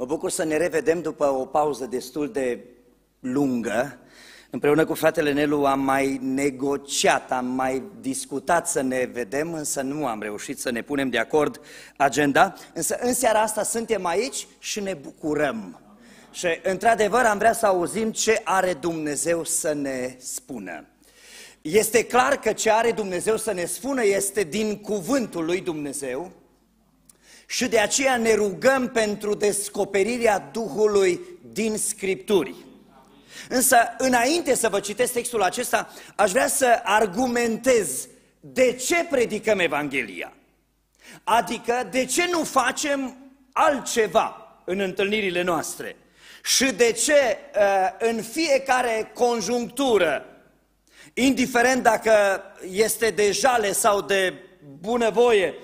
Mă bucur să ne revedem după o pauză destul de lungă. Împreună cu fratele Nelu am mai negociat, am mai discutat să ne vedem, însă nu am reușit să ne punem de acord agenda. Însă în seara asta suntem aici și ne bucurăm. Și într-adevăr am vrea să auzim ce are Dumnezeu să ne spună. Este clar că ce are Dumnezeu să ne spună este din cuvântul lui Dumnezeu și de aceea ne rugăm pentru descoperirea Duhului din Scripturi. Însă, înainte să vă citesc textul acesta, aș vrea să argumentez de ce predicăm Evanghelia. Adică, de ce nu facem altceva în întâlnirile noastre și de ce în fiecare conjunctură, indiferent dacă este de jale sau de bunăvoie,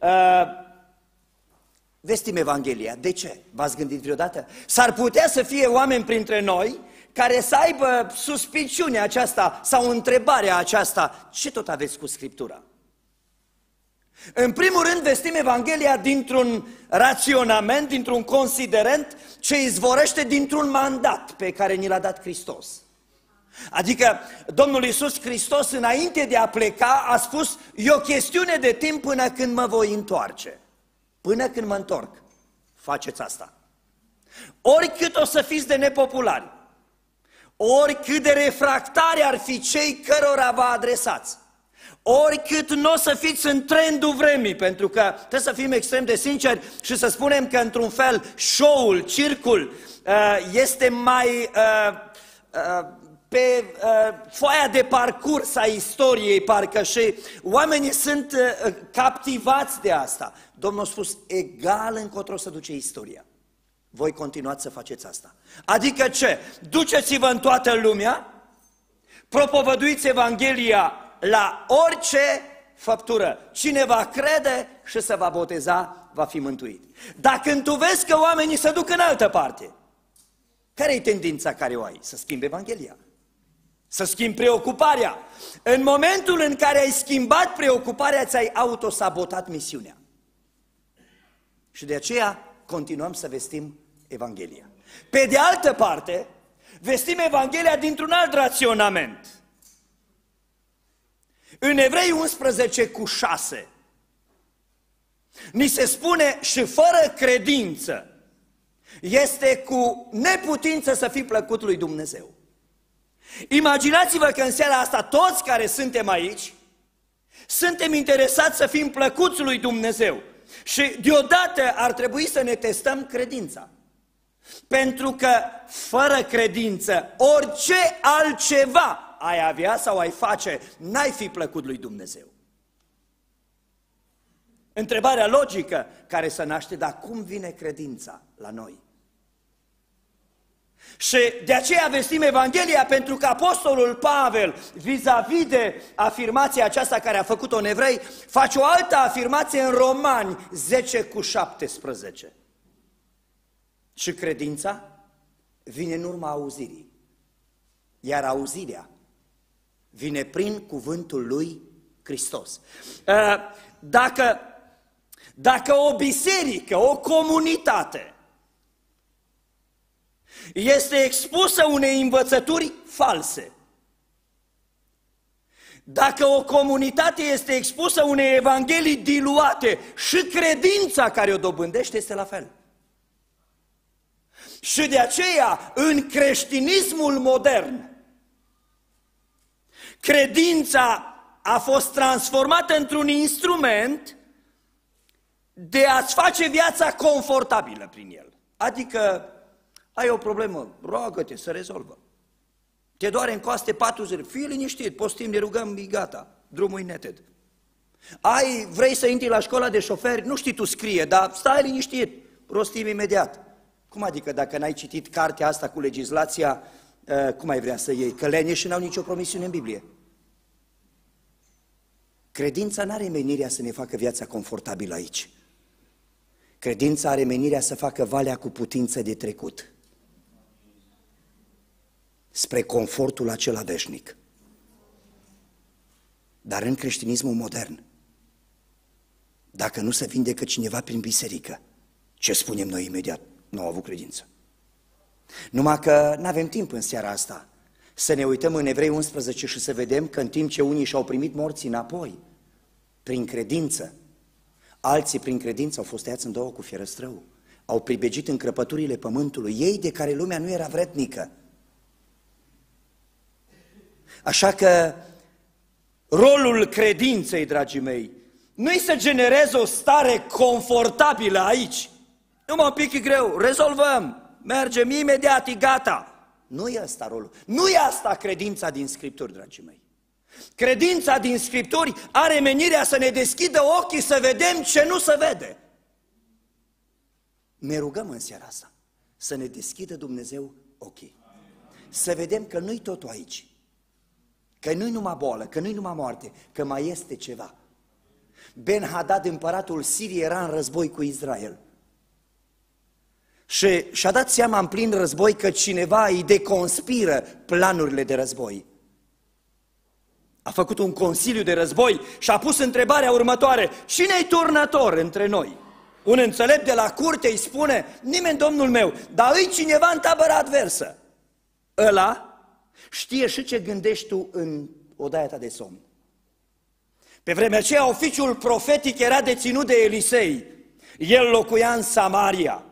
vestim Evanghelia. De ce? V-ați gândit vreodată? S-ar putea să fie oameni printre noi care să aibă suspiciunea aceasta sau întrebarea aceasta: ce tot aveți cu Scriptura? În primul rând vestim Evanghelia dintr-un raționament, dintr-un considerent ce izvorăște dintr-un mandat pe care ni l-a dat Hristos. Adică Domnul Iisus Hristos, înainte de a pleca, a spus: e o chestiune de timp până când mă voi întoarce. Până când mă întorc, faceți asta. Oricât o să fiți de nepopulari, oricât de refractari ar fi cei cărora vă adresați, oricât nu o să fiți în trendul vremii, pentru că trebuie să fim extrem de sinceri și să spunem că într-un fel show-ul, circul este mai pe foaia de parcurs a istoriei, parcă, și oamenii sunt captivați de asta. Domnul a spus: egal încotro să duce istoria. Voi continuați să faceți asta. Adică ce? Duceți-vă în toată lumea, propovăduiți Evanghelia la orice făptură. Cine va crede și se va boteza, va fi mântuit. Dacă tu vezi că oamenii se duc în altă parte, care e tendința care o ai? Să schimbi Evanghelia. Să schimbi preocuparea. În momentul în care ai schimbat preocuparea, ți-ai autosabotat misiunea. Și de aceea continuăm să vestim Evanghelia. Pe de altă parte, vestim Evanghelia dintr-un alt raționament. În Evrei 11:6 ni se spune: și fără credință este cu neputință să fii plăcut lui Dumnezeu. Imaginați-vă că în seara asta toți care suntem aici suntem interesați să fim plăcuți lui Dumnezeu. Și deodată ar trebui să ne testăm credința. Pentru că fără credință, orice altceva ai avea sau ai face, n-ai fi plăcut lui Dumnezeu. Întrebarea logică care se naște: dar cum vine credința la noi? Și de aceea vestim Evanghelia, pentru că apostolul Pavel, vis-a-vis de afirmația aceasta care a făcut-o în Evrei, face o altă afirmație în Romani 10:17. Și credința vine în urma auzirii, iar auzirea vine prin cuvântul lui Hristos. Dacă o biserică, o comunitate este expusă unei învățături false, dacă o comunitate este expusă unei evanghelii diluate, și credința care o dobândește este la fel. Și de aceea, în creștinismul modern, credința a fost transformată într-un instrument de a-ți face viața confortabilă prin el. Adică ai o problemă, roagă-te, să rezolvă. Te doare în coaste 4 zile, fii liniștit, postim, ne rugăm, e gata, drumul e neted. Vrei să intri la școala de șoferi, nu știi tu scrie, dar stai liniștit, rostim imediat. Cum adică dacă n-ai citit cartea asta cu legislația, cum ai vrea să iei? Că leneși n-au nicio promisiune în Biblie. Credința n-are menirea să ne facă viața confortabilă aici. Credința are menirea să facă valea cu putință de trecut spre confortul acela veșnic. Dar în creștinismul modern, dacă nu se vindecă cineva prin biserică, ce spunem noi imediat? nu au avut credință. Numai că nu avem timp în seara asta să ne uităm în Evrei 11 și să vedem că în timp ce unii și-au primit morții înapoi, prin credință, alții prin credință au fost tăiați în două cu fierăstrău, au pribegit în crăpăturile pământului, ei de care lumea nu era vrednică. Așa că rolul credinței, dragii mei, nu-i să genereze o stare confortabilă aici. Numai un pic e greu, rezolvăm, mergem imediat, e gata. Nu e asta rolul, nu e asta credința din Scripturi, dragii mei. Credința din Scripturi are menirea să ne deschidă ochii să vedem ce nu se vede. Ne rugăm în seara asta să ne deschidă Dumnezeu ochii. Să vedem că nu-i totul aici. Că nu-i numai boală, că nu-i numai moarte, că mai este ceva. Ben-Hadad, împăratul Siriei, era în război cu Israel. Și și-a dat seama în plin război că cineva îi deconspiră planurile de război. A făcut un consiliu de război și a pus întrebarea următoare: cine-i turnător între noi? Un înțelept de la curte îi spune: nimeni, domnul meu, dar îi cineva în tabăra adversă. Ăla știe și ce gândești tu în odaia ta de somn. Pe vremea aceea oficiul profetic era deținut de Elisei. El locuia în Samaria.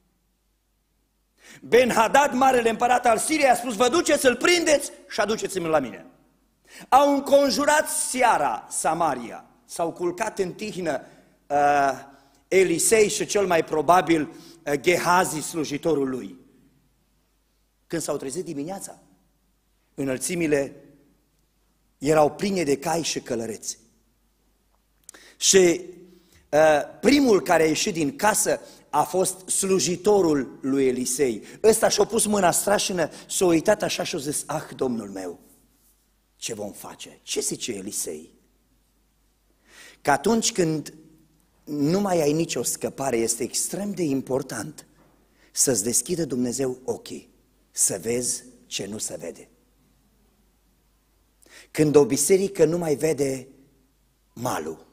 Ben-Hadad, marele împărat al Siriei, a spus: vă duceți, să-l prindeți și aduceți-mi la mine. Au înconjurat seara Samaria, s-au culcat în tihnă Elisei și cel mai probabil Gehazi, slujitorul lui. Când s-au trezit dimineața, înălțimile erau pline de cai și călăreți. Și primul care a ieșit din casă a fost slujitorul lui Elisei. Ăsta și-a pus mâna strașină, s-a uitat așa și a zis: ah, domnul meu, ce vom face? Ce zice Elisei? Că atunci când nu mai ai nicio scăpare, este extrem de important să-ți deschidă Dumnezeu ochii, să vezi ce nu se vede. Când o biserică nu mai vede malul,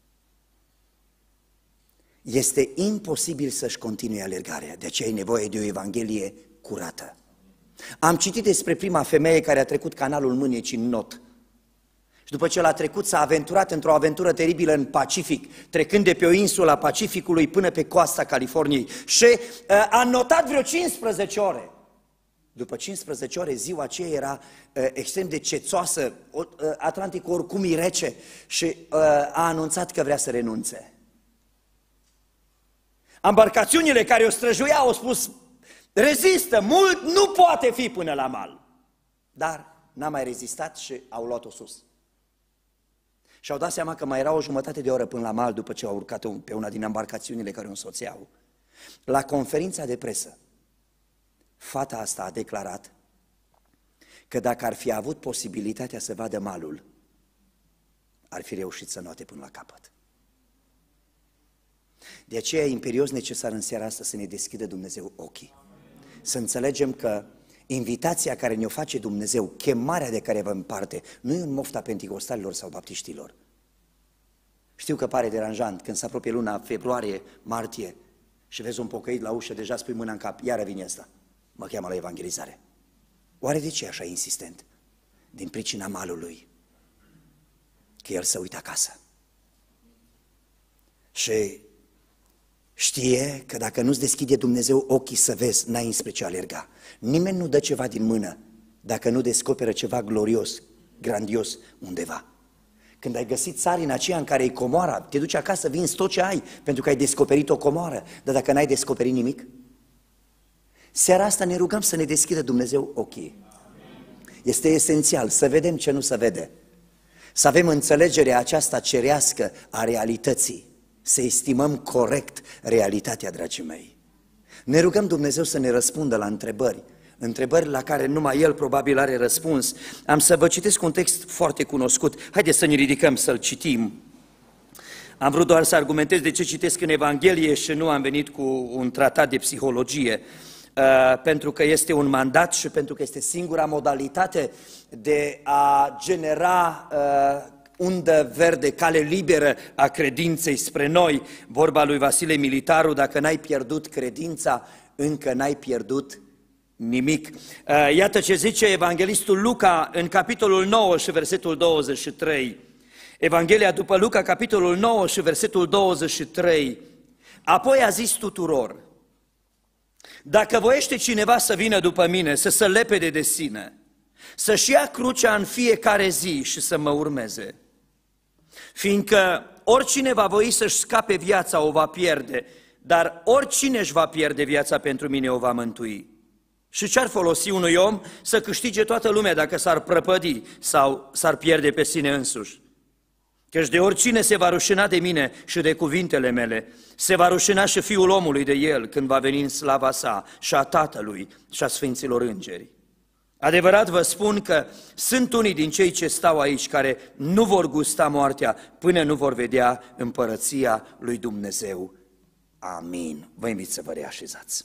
este imposibil să-și continue alergarea, de aceea ai nevoie de o Evanghelie curată. Am citit despre prima femeie care a trecut canalul Mânecii în not. Și după ce l-a trecut, s-a aventurat într-o aventură teribilă în Pacific, trecând de pe o insulă a Pacificului până pe coasta Californiei. Și a notat vreo 15 ore. După 15 ore, ziua aceea era extrem de cețoasă, Atlanticul oricum e rece, și a anunțat că vrea să renunțe. Embarcațiunile care o străjuiau au spus: rezistă, mult nu poate fi până la mal. Dar n-a mai rezistat și au luat-o sus. Și-au dat seama că mai era o jumătate de oră până la mal după ce au urcat pe una din embarcațiunile care o însoțeau. La conferința de presă, fata asta a declarat că dacă ar fi avut posibilitatea să vadă malul, ar fi reușit să noate până la capăt. De aceea e imperios necesar în seara asta să ne deschidă Dumnezeu ochii. Să înțelegem că invitația care ne-o face Dumnezeu, chemarea de care vă împarte, nu e în mofta penticostalilor sau baptiștilor. Știu că pare deranjant când se apropie luna februarie, martie și vezi un pocăit la ușă, deja spui mâna în cap: iară vine ăsta, mă cheamă la evangelizare. Oare de ce e așa insistent? Din pricina malului, că el se uită acasă. Și știe că dacă nu-ți deschide Dumnezeu ochii să vezi, n-ai înspre ce alerga. Nimeni nu dă ceva din mână dacă nu descoperă ceva glorios, grandios undeva. Când ai găsit țarina aceea în care e comoara, te duci acasă, vinzi tot ce ai, pentru că ai descoperit o comoară. Dar dacă n-ai descoperit nimic, seara asta ne rugăm să ne deschidă Dumnezeu ochii. Este esențial să vedem ce nu se vede, să avem înțelegerea aceasta cerească a realității, să estimăm corect realitatea, dragii mei. Ne rugăm Dumnezeu să ne răspundă la întrebări, întrebări la care numai El probabil are răspuns. Am să vă citesc un text foarte cunoscut. Haideți să ne ridicăm să-l citim. Am vrut doar să argumentez de ce citesc în Evanghelie și nu am venit cu un tratat de psihologie, pentru că este un mandat și pentru că este singura modalitate de a genera undă verde, cale liberă a credinței spre noi. Vorba lui Vasile Militaru, dacă n-ai pierdut credința, încă n-ai pierdut nimic. Iată ce zice evanghelistul Luca în capitolul 9 și versetul 23. Evanghelia după Luca, capitolul 9 și versetul 23. Apoi a zis tuturor: dacă voiește cineva să vină după mine, să se lepede de sine, să-și ia crucea în fiecare zi și să mă urmeze. Fiindcă oricine va voi să-și scape viața o va pierde, dar oricine își va pierde viața pentru mine o va mântui. Și ce-ar folosi unui om să câștige toată lumea dacă s-ar prăpădi sau s-ar pierde pe sine însuși? Căci de oricine se va rușina de mine și de cuvintele mele, se va rușina și Fiul omului de el când va veni în slava sa și a Tatălui și a Sfinților Îngeri. Adevărat vă spun că sunt unii din cei ce stau aici care nu vor gusta moartea până nu vor vedea împărăția lui Dumnezeu. Amin. Vă invit să vă reașezați.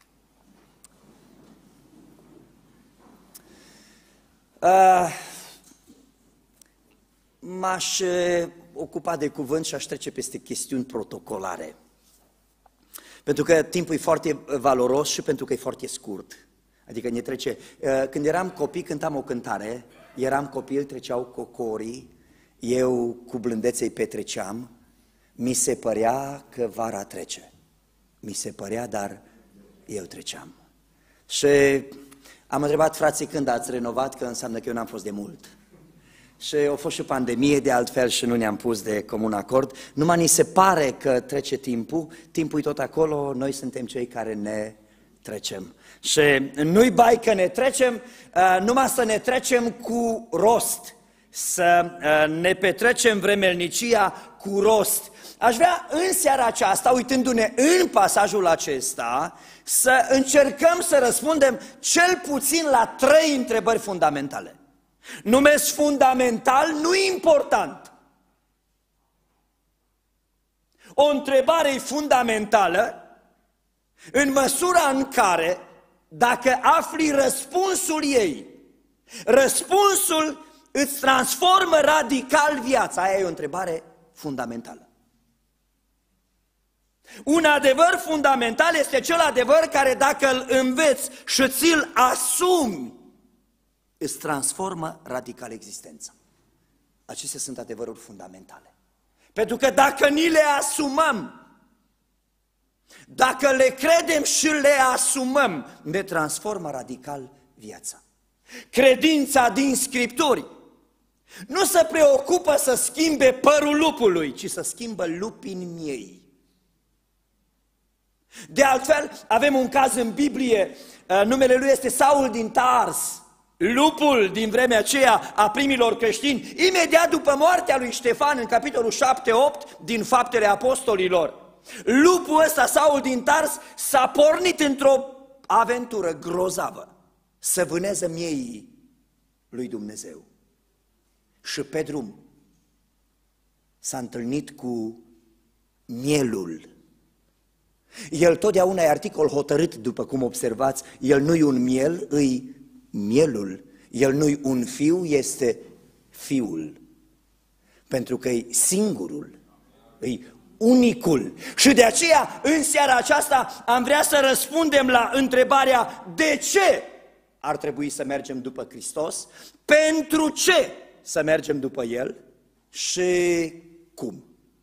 M-aș ocupa de cuvânt și aș trece peste chestiuni protocolare. Pentru că timpul e foarte valoros și pentru că e foarte scurt. Adică ne trece. Când eram copii, cântam o cântare, eram copil, treceau cocorii, eu cu blândețe îi petreceam, mi se părea că vara trece. Mi se părea, dar eu treceam. Și am întrebat frații când ați renovat, că înseamnă că eu n-am fost de mult. Și a fost și pandemie de altfel și nu ne-am pus de comun acord. Numai ni se pare că trece timpul, timpul e tot acolo, noi suntem cei care ne trecem. Și nu-i bai că ne trecem, numai să ne trecem cu rost, să ne petrecem vremelnicia cu rost. Aș vrea în seara aceasta, uitându-ne în pasajul acesta, să încercăm să răspundem cel puțin la 3 întrebări fundamentale. Numesc fundamental, nu important. O întrebare e fundamentală în măsura în care, dacă afli răspunsul ei, răspunsul îți transformă radical viața. Aia e o întrebare fundamentală. Un adevăr fundamental este cel adevăr care, dacă îl înveți și ți-l asumi, îți transformă radical existența. Acestea sunt adevăruri fundamentale. Pentru că dacă ni le asumăm, dacă le credem și le asumăm, ne transformă radical viața. Credința din Scripturi nu se preocupă să schimbe părul lupului, ci să schimbă lupii în miei. De altfel, avem un caz în Biblie, numele lui este Saul din Tars, lupul din vremea aceea a primilor creștini, imediat după moartea lui Ștefan, în capitolul 7-8 din Faptele Apostolilor. Lupul ăsta, Saul din Tars, s-a pornit într-o aventură grozavă, să vâneze mieii lui Dumnezeu. Și pe drum s-a întâlnit cu mielul. El totdeauna e articol hotărât, după cum observați, el nu-i un miel, îi mielul. El nu-i un fiu, este fiul. Pentru că e singurul, e unicul. Și de aceea, în seara aceasta, am vrea să răspundem la întrebarea de ce ar trebui să mergem după Hristos, pentru ce să mergem după El și cum.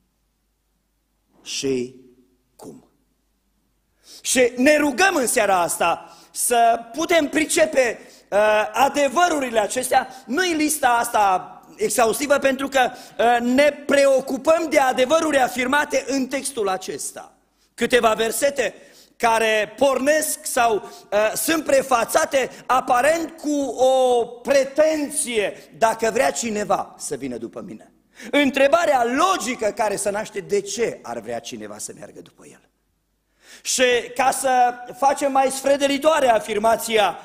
Și cum. Și ne rugăm în seara asta să putem pricepe adevărurile acestea, nu în lista asta exhaustivă, pentru că ne preocupăm de adevăruri afirmate în textul acesta. Câteva versete care pornesc sau sunt prefațate aparent cu o pretenție, dacă vrea cineva să vină după mine. Întrebarea logică care se naște, de ce ar vrea cineva să meargă după el? Și ca să facem mai sfredelitoare afirmația,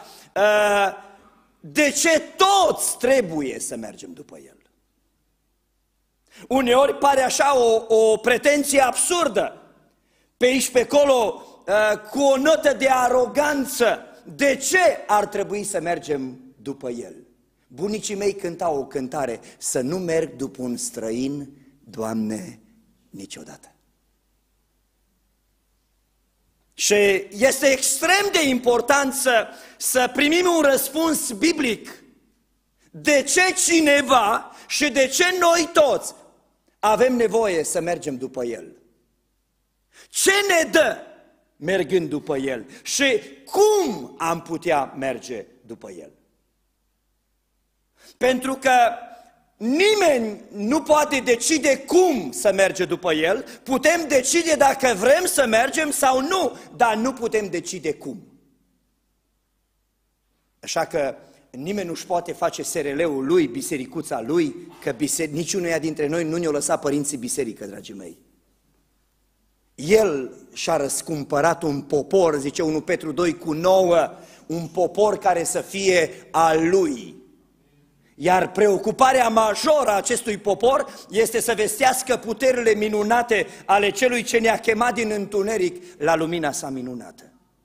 de ce toți trebuie să mergem după el? Uneori pare așa o pretenție absurdă, pe aici pe acolo, cu o notă de aroganță. De ce ar trebui să mergem după el? Bunicii mei cântau o cântare: să nu merg după un străin, Doamne, niciodată. Și este extrem de important să primim un răspuns biblic. De ce cineva și de ce noi toți avem nevoie să mergem după El? Ce ne dă mergând după El? Și cum am putea merge după El? Pentru că nimeni nu poate decide cum să merge după El, putem decide dacă vrem să mergem sau nu, dar nu putem decide cum. Așa că nimeni nu-și poate face SRL-ul lui, bisericuța lui, că niciunuia dintre noi nu ne-o lăsat părinții biserică, dragii mei. El și-a răscumpărat un popor, zice 1 Petru 2:9, un popor care să fie al lui. Iar preocuparea majoră a acestui popor este să vestească puterile minunate ale celui ce ne-a chemat din întuneric la lumina sa minunată.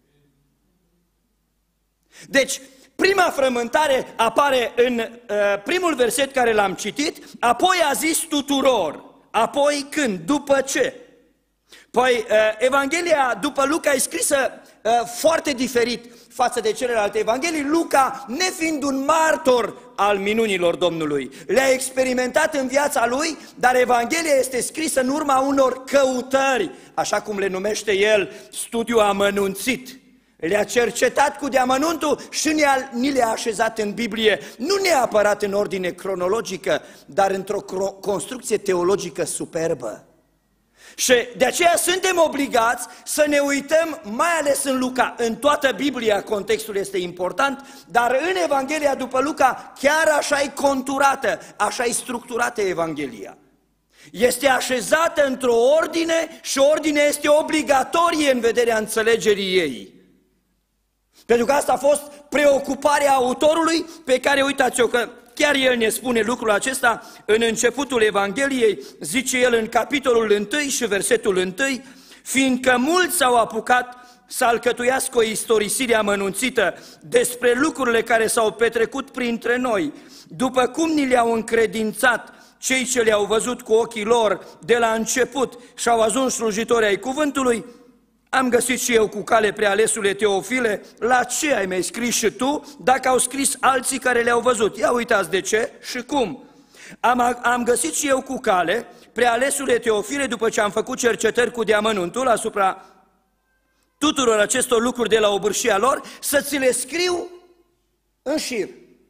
Deci, prima frământare apare în primul verset care l-am citit, apoi a zis tuturor, apoi când, după ce? Păi, Evanghelia după Luca e scrisă foarte diferit față de celelalte evanghelii. Luca, nefiind un martor al minunilor Domnului, le-a experimentat în viața lui, dar Evanghelia este scrisă în urma unor căutări, așa cum le numește el, studiu amănunțit. Le-a cercetat cu deamănuntul și ni le-a așezat în Biblie, nu neapărat în ordine cronologică, dar într-o construcție teologică superbă. Și de aceea suntem obligați să ne uităm, mai ales în Luca, în toată Biblia contextul este important, dar în Evanghelia după Luca chiar așa e conturată, așa e structurată Evanghelia. Este așezată într-o ordine și ordinea este obligatorie în vederea înțelegerii ei. Pentru că asta a fost preocuparea autorului pe care, uitați-o că chiar el ne spune lucrul acesta în începutul Evangheliei, zice el în capitolul 1 și versetul 1, fiindcă mulți s-au apucat să alcătuiască o istorisire amănunțită despre lucrurile care s-au petrecut printre noi, după cum ni le-au încredințat cei ce le-au văzut cu ochii lor de la început și au ajuns slujitori ai cuvântului, am găsit și eu cu cale, prealesule Teofile, la ce ai mai scris și tu, dacă au scris alții care le-au văzut? Ia uitați de ce și cum. Am găsit și eu cu cale, prealesule Teofile, după ce am făcut cercetări cu deamănuntul asupra tuturor acestor lucruri de la obârșia lor, să ți le scriu în șir.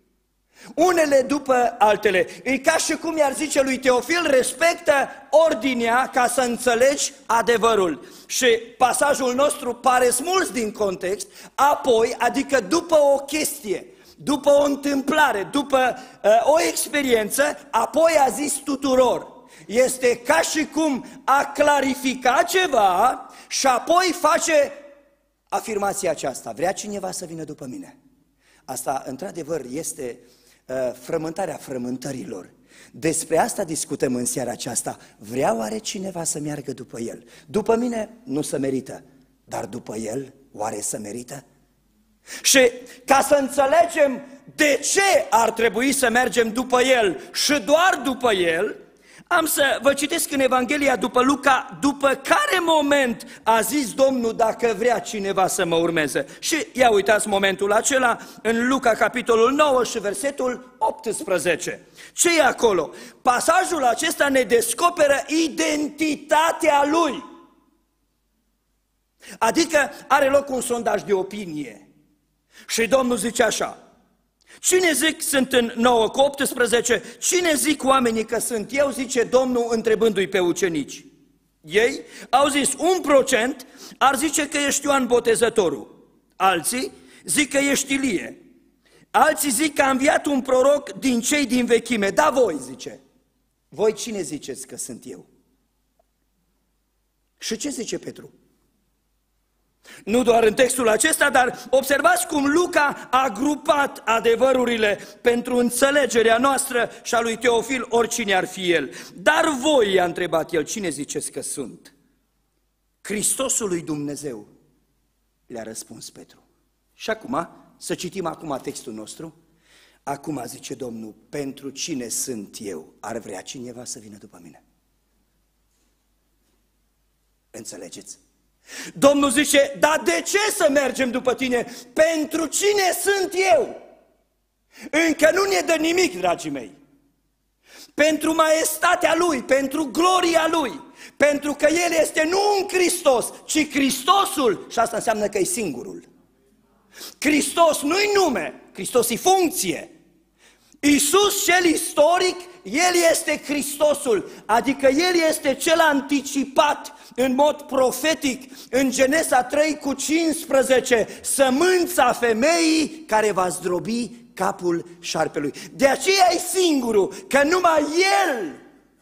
Unele după altele. E ca și cum i-ar zice lui Teofil, respectă ordinea ca să înțelegi adevărul. Și pasajul nostru pare smuls din context, apoi, adică după o chestie, după o întâmplare, după o experiență, apoi a zis tuturor. Este ca și cum a clarificat ceva și apoi face afirmația aceasta. Vrea cineva să vină după mine? Asta, într-adevăr, este frământarea frământărilor. Despre asta discutăm în seara aceasta. Vrea oare cineva să meargă după el? După mine nu se merită, dar după el oare se merită? Și ca să înțelegem de ce ar trebui să mergem după el și doar după el, am să vă citesc în Evanghelia după Luca, după care moment a zis Domnul dacă vrea cineva să mă urmeze. Și ia uitați momentul acela în Luca capitolul 9 și versetul 18. Ce e acolo? Pasajul acesta ne descoperă identitatea lui. Adică are loc un sondaj de opinie. Și Domnul zice așa: cine zic sunt în 9:18, cine zic oamenii că sunt eu, zice Domnul întrebându-i pe ucenici. Ei au zis 1% ar zice că ești Ioan Botezătorul, alții zic că ești Ilie, alții zic că a înviat un proroc din cei din vechime, da voi, zice, voi cine ziceți că sunt eu? Și ce zice Petru? Nu doar în textul acesta, dar observați cum Luca a grupat adevărurile pentru înțelegerea noastră și a lui Teofil, oricine ar fi el. Dar voi, i-a întrebat el, cine ziceți că sunt? Hristosul lui Dumnezeu, le-a răspuns Petru. Și acum, să citim acum textul nostru. Acum, zice Domnul, pentru cine sunt eu? Ar vrea cineva să vină după mine? Înțelegeți? Domnul zice, dar de ce să mergem după tine? Pentru cine sunt eu? Încă nu ne dă nimic, dragii mei. Pentru maestatea Lui, pentru gloria Lui, pentru că El este nu un Hristos, ci Hristosul, și asta înseamnă că e singurul. Hristos nu-i nume, Hristos e funcție. Iisus cel istoric, El este Hristosul, adică El este cel anticipat în mod profetic în Genesa 3:15, sămânța femeii care va zdrobi capul șarpelui. De aceea e singurul, că numai El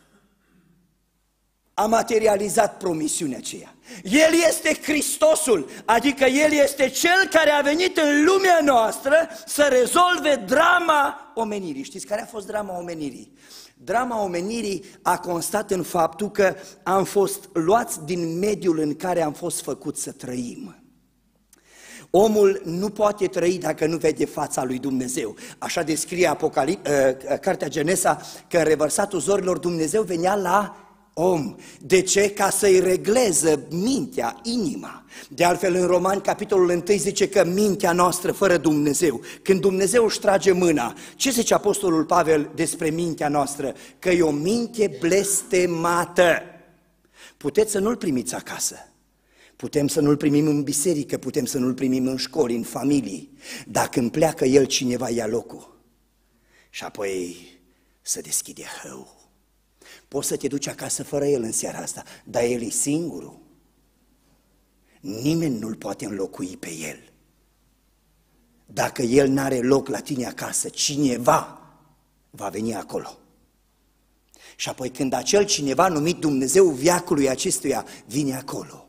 a materializat promisiunea aceea. El este Hristosul, adică El este Cel care a venit în lumea noastră să rezolve drama omenirii. Știți care a fost drama omenirii? Drama omenirii a constat în faptul că am fost luați din mediul în care am fost făcuți să trăim. Omul nu poate trăi dacă nu vede fața lui Dumnezeu. Așa descrie cartea Genesa, că în revărsatul zorilor Dumnezeu venea la om. De ce? Ca să-i regleze mintea, inima. De altfel în Romani, capitolul 1 zice că mintea noastră fără Dumnezeu, când Dumnezeu își trage mâna, ce zice apostolul Pavel despre mintea noastră? Că e o minte blestemată. Puteți să nu-l primiți acasă. Putem să nu-l primim în biserică, putem să nu-l primim în școli, în familii. Dacă îmi pleacă el, cineva ia locul. Și apoi să deschide hău. Poți să te duci acasă fără el în seara asta, dar el e singurul. Nimeni nu-l poate înlocui pe el. Dacă el n-are loc la tine acasă, cineva va veni acolo. Și apoi când acel cineva numit Dumnezeu veacului acestuia vine acolo,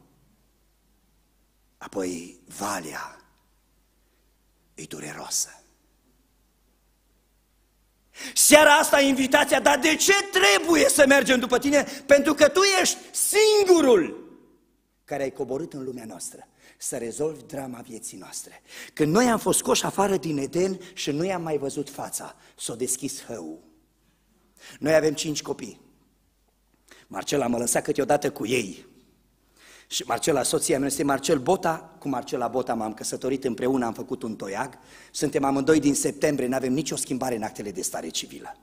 apoi valea e dureroasă. Seara asta invitația, dar de ce trebuie să mergem după tine? Pentru că tu ești singurul care ai coborât în lumea noastră să rezolvi drama vieții noastre. Când noi am fost scoși afară din Eden și nu i-am mai văzut fața, s-a deschis hăul. Noi avem 5 copii. Marcela mă lăsa câteodată cu ei. Și Marcela, soția mea, este Marcel Bota, cu Marcela Bota m-am căsătorit împreună, am făcut un toiag, suntem amândoi din septembrie, n-avem nicio schimbare în actele de stare civilă.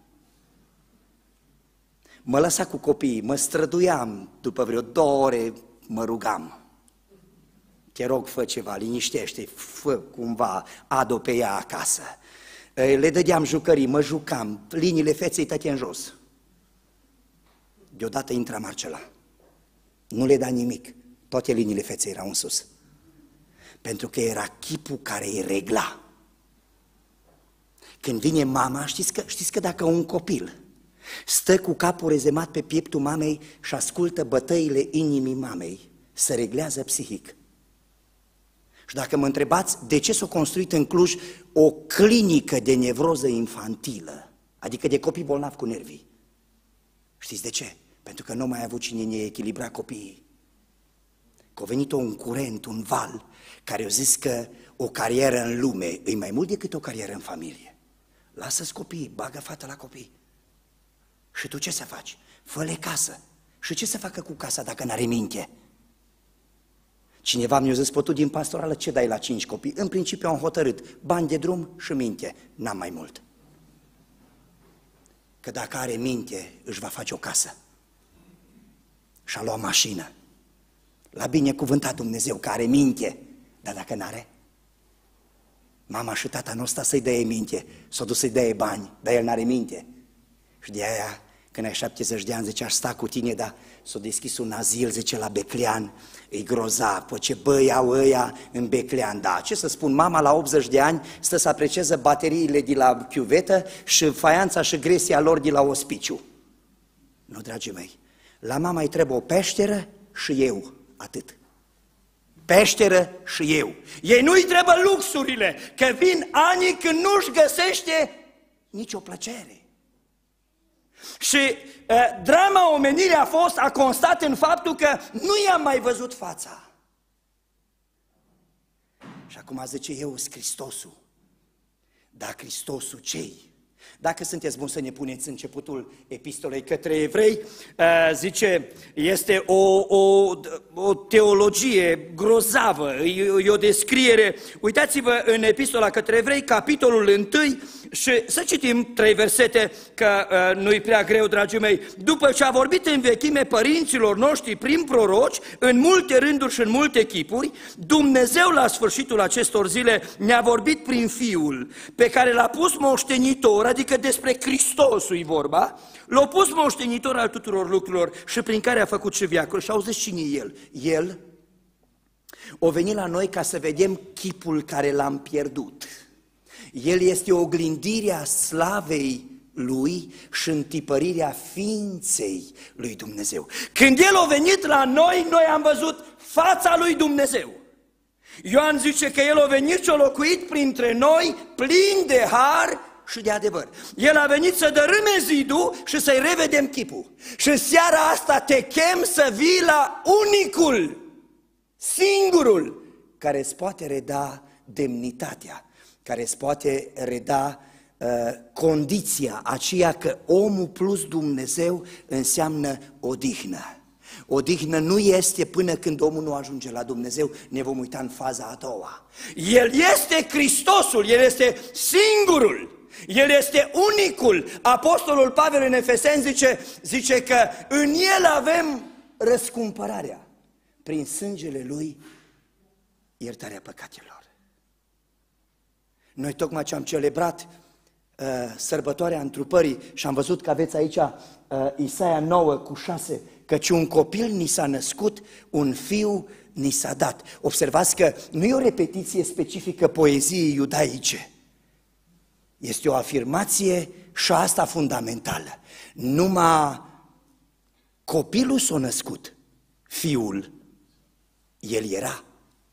Mă lăsa cu copiii, mă străduiam, după vreo 2 ore mă rugam. Te rog, fă ceva, liniștește, fă cumva, adu pe ea acasă. Le dădeam jucării, mă jucam, liniile feței tăte în jos. Deodată intra Marcela, nu le da nimic. Toate liniile feței erau în sus. Pentru că era chipul care îi regla. Când vine mama, știți că dacă un copil stă cu capul rezemat pe pieptul mamei și ascultă bătăile inimii mamei, se reglează psihic. Și dacă mă întrebați de ce s-a construit în Cluj o clinică de nevroză infantilă, adică de copii bolnavi cu nervii, știți de ce? Pentru că nu mai a avut cine ne echilibra copiii. Că a venit un curent, un val, care a zis că o carieră în lume e mai mult decât o carieră în familie. Lasă-ți copiii, bagă fata la copii. Și tu ce să faci? Fă-le casă. Și ce să facă cu casa dacă n-are minte? Cineva mi-a zis, tu din pastorală ce dai la 5 copii? În principiu am hotărât, bani de drum și minte, n-am mai mult. Că dacă are minte, își va face o casă. Și-a luat mașină. L-a binecuvântat Dumnezeu că are minte, dar dacă n-are, mama și tata nu sta să-i dea minte, s-a dus să-i dea bani, dar el n-are minte. Și de aia, când ai 70 de ani, zice, aș sta cu tine, dar s-a deschis un azil, zice, la Beclean, îi grozav, pe ce băi au ăia în Beclean, da, ce să spun, mama la 80 de ani stă să aprecieze bateriile de la chiuvetă și faianța și gresia lor de la ospiciu. Nu, dragii mei, la mama îi trebuie o peșteră și eu. Atât. Peșteră și eu. Ei nu-i trebuie luxurile, că vin ani când nu-și găsește nicio plăcere. Și drama omenirii a constat în faptul că nu i-am mai văzut fața. Și acum zice, eu sunt Hristosul. dar Hristosul cei. Dacă sunteți buni să ne puneți începutul epistolei către evrei, zice, este o teologie grozavă, e o descriere. Uitați-vă în epistola către evrei, capitolul 1, și să citim 3 versete, că nu-i prea greu, dragii mei. După ce a vorbit în vechime părinților noștri prin proroci, în multe rânduri și în multe chipuri, Dumnezeu la sfârșitul acestor zile ne-a vorbit prin Fiul, pe care l-a pus moștenitor, adică despre Hristosul-i vorba, l-a pus moștenitor al tuturor lucrurilor și prin care a făcut și veacul. Și auziți cine e El? El a venit la noi ca să vedem chipul care l-am pierdut. El este oglindirea slavei Lui și întipărirea ființei lui Dumnezeu. Când El a venit la noi, noi am văzut fața lui Dumnezeu. Ioan zice că El a venit și a locuit printre noi plin de har și de adevăr. El a venit să dărâme zidul și să-i revedem chipul. Și seara asta te chem să vii la unicul, singurul, care îți poate reda demnitatea, care îți poate reda condiția aceea că omul plus Dumnezeu înseamnă odihnă. Odihnă nu este până când omul nu ajunge la Dumnezeu, ne vom uita în faza a doua. El este Hristosul, El este singurul, El este unicul. Apostolul Pavel în Efeseni zice că în El avem răscumpărarea, prin sângele Lui iertarea păcatelor. Noi tocmai ce am celebrat sărbătoarea întrupării și am văzut că aveți aici Isaia 9:6, căci un copil ni s-a născut, un fiu ni s-a dat. Observați că nu e o repetiție specifică poeziei iudaice. Este o afirmație și asta fundamentală. Numai copilul s-a născut, fiul, el era.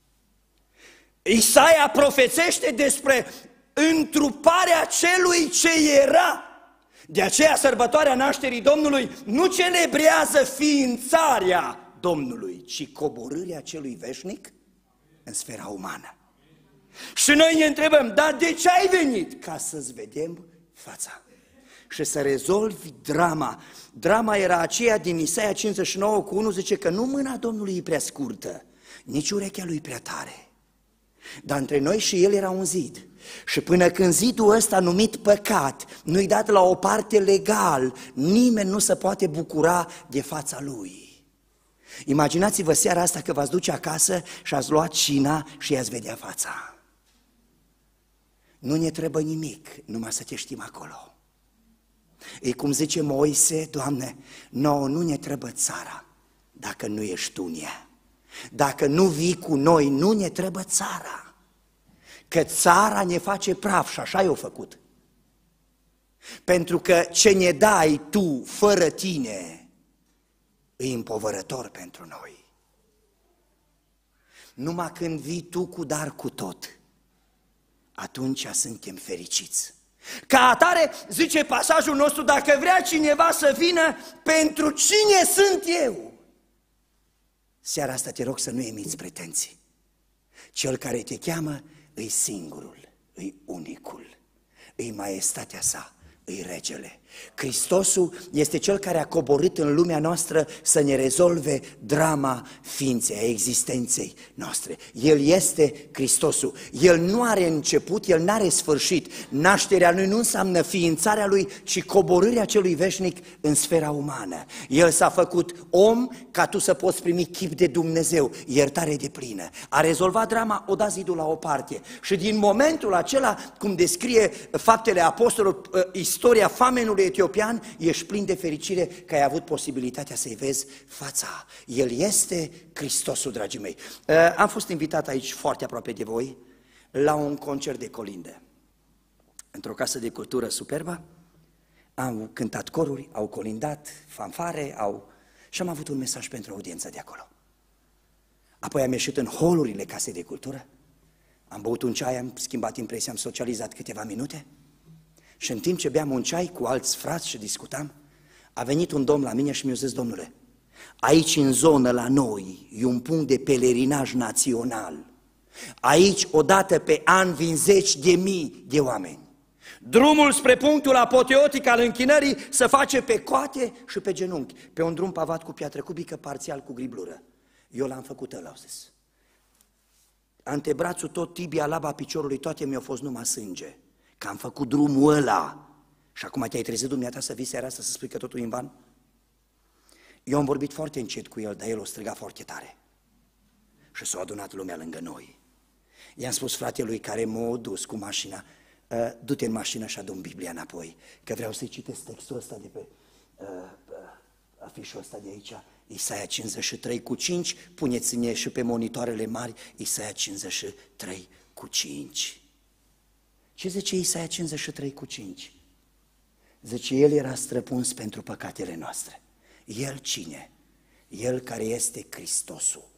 Isaia profețește despre întruparea celui ce era. De aceea sărbătoarea nașterii Domnului nu celebrează ființarea Domnului, ci coborârea celui veșnic în sfera umană. Și noi ne întrebăm, dar de ce ai venit? Ca să-ți vedem fața și să rezolvi drama. Drama era aceea din Isaia 59:1, zice că nu mâna Domnului e prea scurtă, nici urechea lui prea tare. Dar între noi și El era un zid. Și până când zidul ăsta numit păcat nu-i dat la o parte legal, nimeni nu se poate bucura de fața Lui. Imaginați-vă seara asta că v-ați duce acasă și ați luat cina și i-ați vedea fața. Nu ne trebuie nimic, numai să te știm acolo. E cum zice Moise, Doamne, nouă nu ne trebuie țara dacă nu ești Tu în ea. Dacă nu vii cu noi, nu ne trebuie țara. Că țara ne face praf și așa i-o făcut. Pentru că ce ne dai Tu fără Tine e împovărător pentru noi. Numai când vii Tu cu dar cu tot, atunci suntem fericiți. Ca atare, zice pasajul nostru, dacă vrea cineva să vină, pentru cine sunt eu? Seara asta te rog să nu emiți pretenții. Cel care te cheamă îi singurul, îi unicul, îi maestatea sa, îi regele. Hristosul este Cel care a coborât în lumea noastră să ne rezolve drama ființei, a existenței noastre. El este Hristosul. El nu are început, El nu are sfârșit. Nașterea Lui nu înseamnă ființarea Lui, ci coborârea Celui veșnic în sfera umană. El s-a făcut om ca tu să poți primi chip de Dumnezeu, iertare deplină. A rezolvat drama, o da zidul la o parte. Și din momentul acela, cum descrie Faptele Apostolilor, istoria famenului etiopian, ești plin de fericire că ai avut posibilitatea să-i vezi fața. El este Hristosul, dragii mei. Am fost invitat aici foarte aproape de voi la un concert de colinde. Într-o casă de cultură superbă, au cântat coruri, au colindat, fanfare, și am avut un mesaj pentru audiența de acolo. Apoi am ieșit în holurile casei de cultură, am băut un ceai, am schimbat impresia, am socializat câteva minute. Și în timp ce beam un ceai cu alți frați și discutam, a venit un domn la mine și mi-a zis, domnule, aici în zonă la noi e un punct de pelerinaj național. Aici odată pe an vin 10.000 de oameni. Drumul spre punctul apoteotic al închinării se face pe coate și pe genunchi, pe un drum pavat cu piatră cubică, parțial cu griblură. Eu l-am făcut ăla, au zis. Antebrațul tot, tibia, laba piciorului, toate mi-au fost numai sânge. Că am făcut drumul ăla. Și acum te-ai trezit dumneata să vii seara asta să spui că totul e în van? Eu am vorbit foarte încet cu el, dar el o striga foarte tare. Și s-a adunat lumea lângă noi. I-am spus fratelui care m-a dus cu mașina, du-te în mașină și adu-mi Biblia înapoi, că vreau să-i citesc textul ăsta de pe afișul ăsta de aici, Isaia 53 cu 5, puneți-ne și pe monitoarele mari, Isaia 53 cu 5. Ce zice Isaia 53 cu 5? Zice, El era străpuns pentru păcatele noastre. El cine? El care este Hristosul,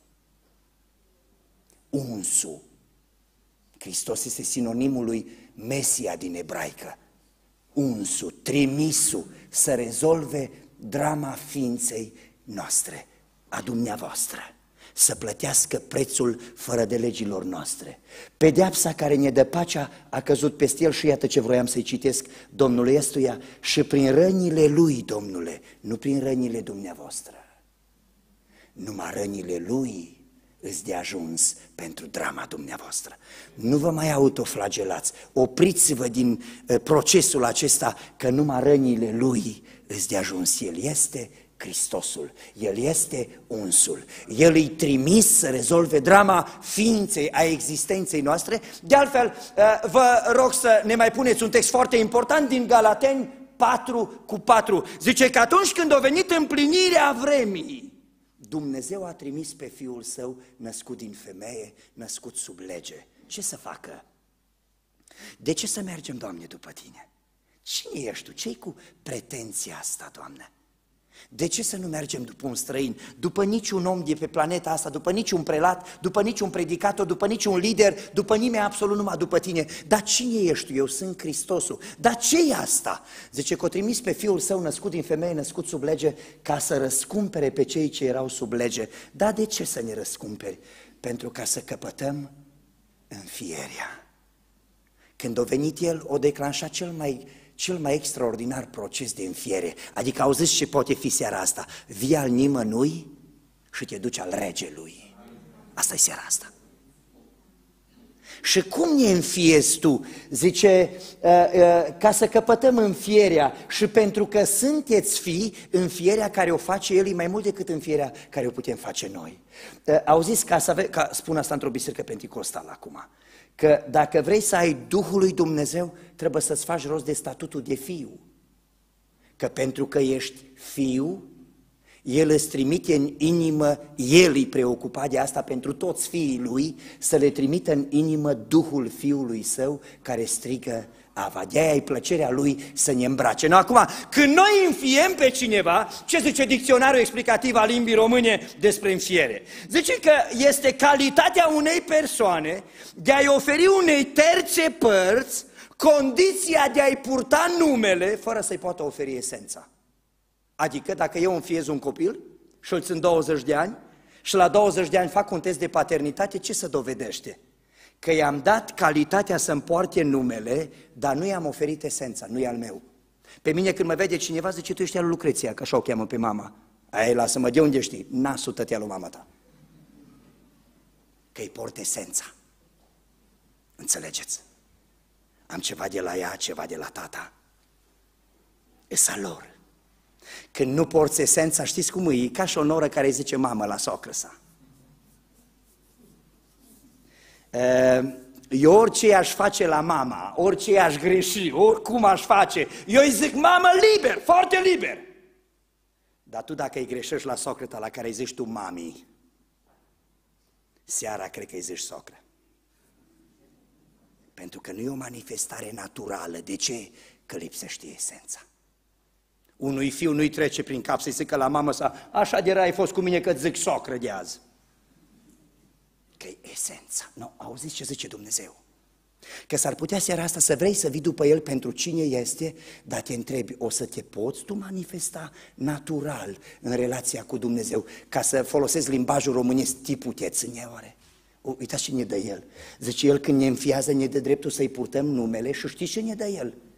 unsul. Hristos este sinonimul lui Mesia din ebraică. Unsul, trimisul să rezolve drama ființei noastre, a dumneavoastră, să plătească prețul fără de legilor noastre. Pedeapsa care ne dă pacea a căzut peste el și iată ce vroiam să-i citesc Domnului ăstuia, și prin rănile lui, Domnule, nu prin rănile dumneavoastră. Numai rănile lui îți de ajuns pentru drama dumneavoastră. Nu vă mai autoflagelați, opriți-vă din procesul acesta, că numai rănile lui îți de ajuns. El este Hristosul, El este unsul, El îi trimis să rezolve drama ființei, a existenței noastre. De altfel, vă rog să ne mai puneți un text foarte important din Galateni 4:4. Zice că atunci când a venit împlinirea vremii, Dumnezeu a trimis pe Fiul Său, născut din femeie, născut sub lege. Ce să facă? De ce să mergem, Doamne, după Tine? Cine ești Tu? Ce-i cu pretenția asta, Doamne? De ce să nu mergem după un străin, după niciun om de pe planeta asta, după niciun prelat, după niciun predicator, după niciun lider, după nimeni, absolut numai după Tine? Dar cine ești Tu? Eu sunt Hristosul. Dar ce e asta? Zice că o trimis pe Fiul Său născut din femeie, născut sub lege, ca să răscumpere pe cei ce erau sub lege. Dar de ce să ne răscumperi? Pentru ca să căpătăm înfierea. Când a venit El, o declanșat cel mai extraordinar proces de înfiere. Adică auziți ce poate fi seara asta? Vii al nimănui și te duci al regelui. Asta e seara asta. Și cum ne înfiezi tu? Zice, ca să căpătăm înfierea, și pentru că sunteți fii, înfierea care o face El e mai mult decât înfierea care o putem face noi. Auziți, spun asta într-o biserică penticostală acum, că dacă vrei să ai Duhul lui Dumnezeu, trebuie să-ți faci rost de statutul de fiu. Că pentru că ești fiu, El îți trimite în inimă, El e preocupat de asta pentru toți fiii Lui, să le trimită în inimă Duhul Fiului Său care strigă Ava. De-aia e plăcerea Lui să ne îmbrace. No, acum, când noi înfiem pe cineva, ce zice dicționarul explicativ al limbii române despre înfiere? Zice că este calitatea unei persoane de a-i oferi unei terțe părți condiția de a-i purta numele fără să-i poată oferi esența. Adică dacă eu înfiez un copil și îl țin 20 de ani și la 20 de ani fac un test de paternitate, ce se dovedește? Că i-am dat calitatea să-mi poarte numele, dar nu i-am oferit esența, nu e al meu. Pe mine când mă vede cineva zice, tu ești al lui Lucreția, că așa o cheamă pe mama. Aia, lasă-mă, de unde știi? Nasul tătea lui mama ta. Că îi port esența. Înțelegeți? Am ceva de la ea, ceva de la tata. E al lor. Când nu porți esența, știți cum e? E ca și o noră care îi zice mamă la socră sa. Eu orice aș face la mama, orice aș greși, oricum aș face, eu îi zic mamă liber, foarte liber. Dar tu dacă îi greșești la socră ta la care îi zici tu mami, seara cred că îi zici socră. Pentru că nu e o manifestare naturală. De ce? Că lipsește esența. Unui fiu nu-i trece prin cap să-i zică la mamă sa, așa de rea ai fost cu mine că zic socră de azi. Că-i esența. Nu, auziți ce zice Dumnezeu? Că s-ar putea seara asta să vrei să vii după El pentru cine este, dar te întrebi, o să te poți tu manifesta natural în relația cu Dumnezeu, ca să folosesc limbajul românesc, tipul te ține oare? Uitați ce ne dă El. Zice El când ne înfiază, ne dă dreptul să-i purtăm numele și știți ce ne dă El?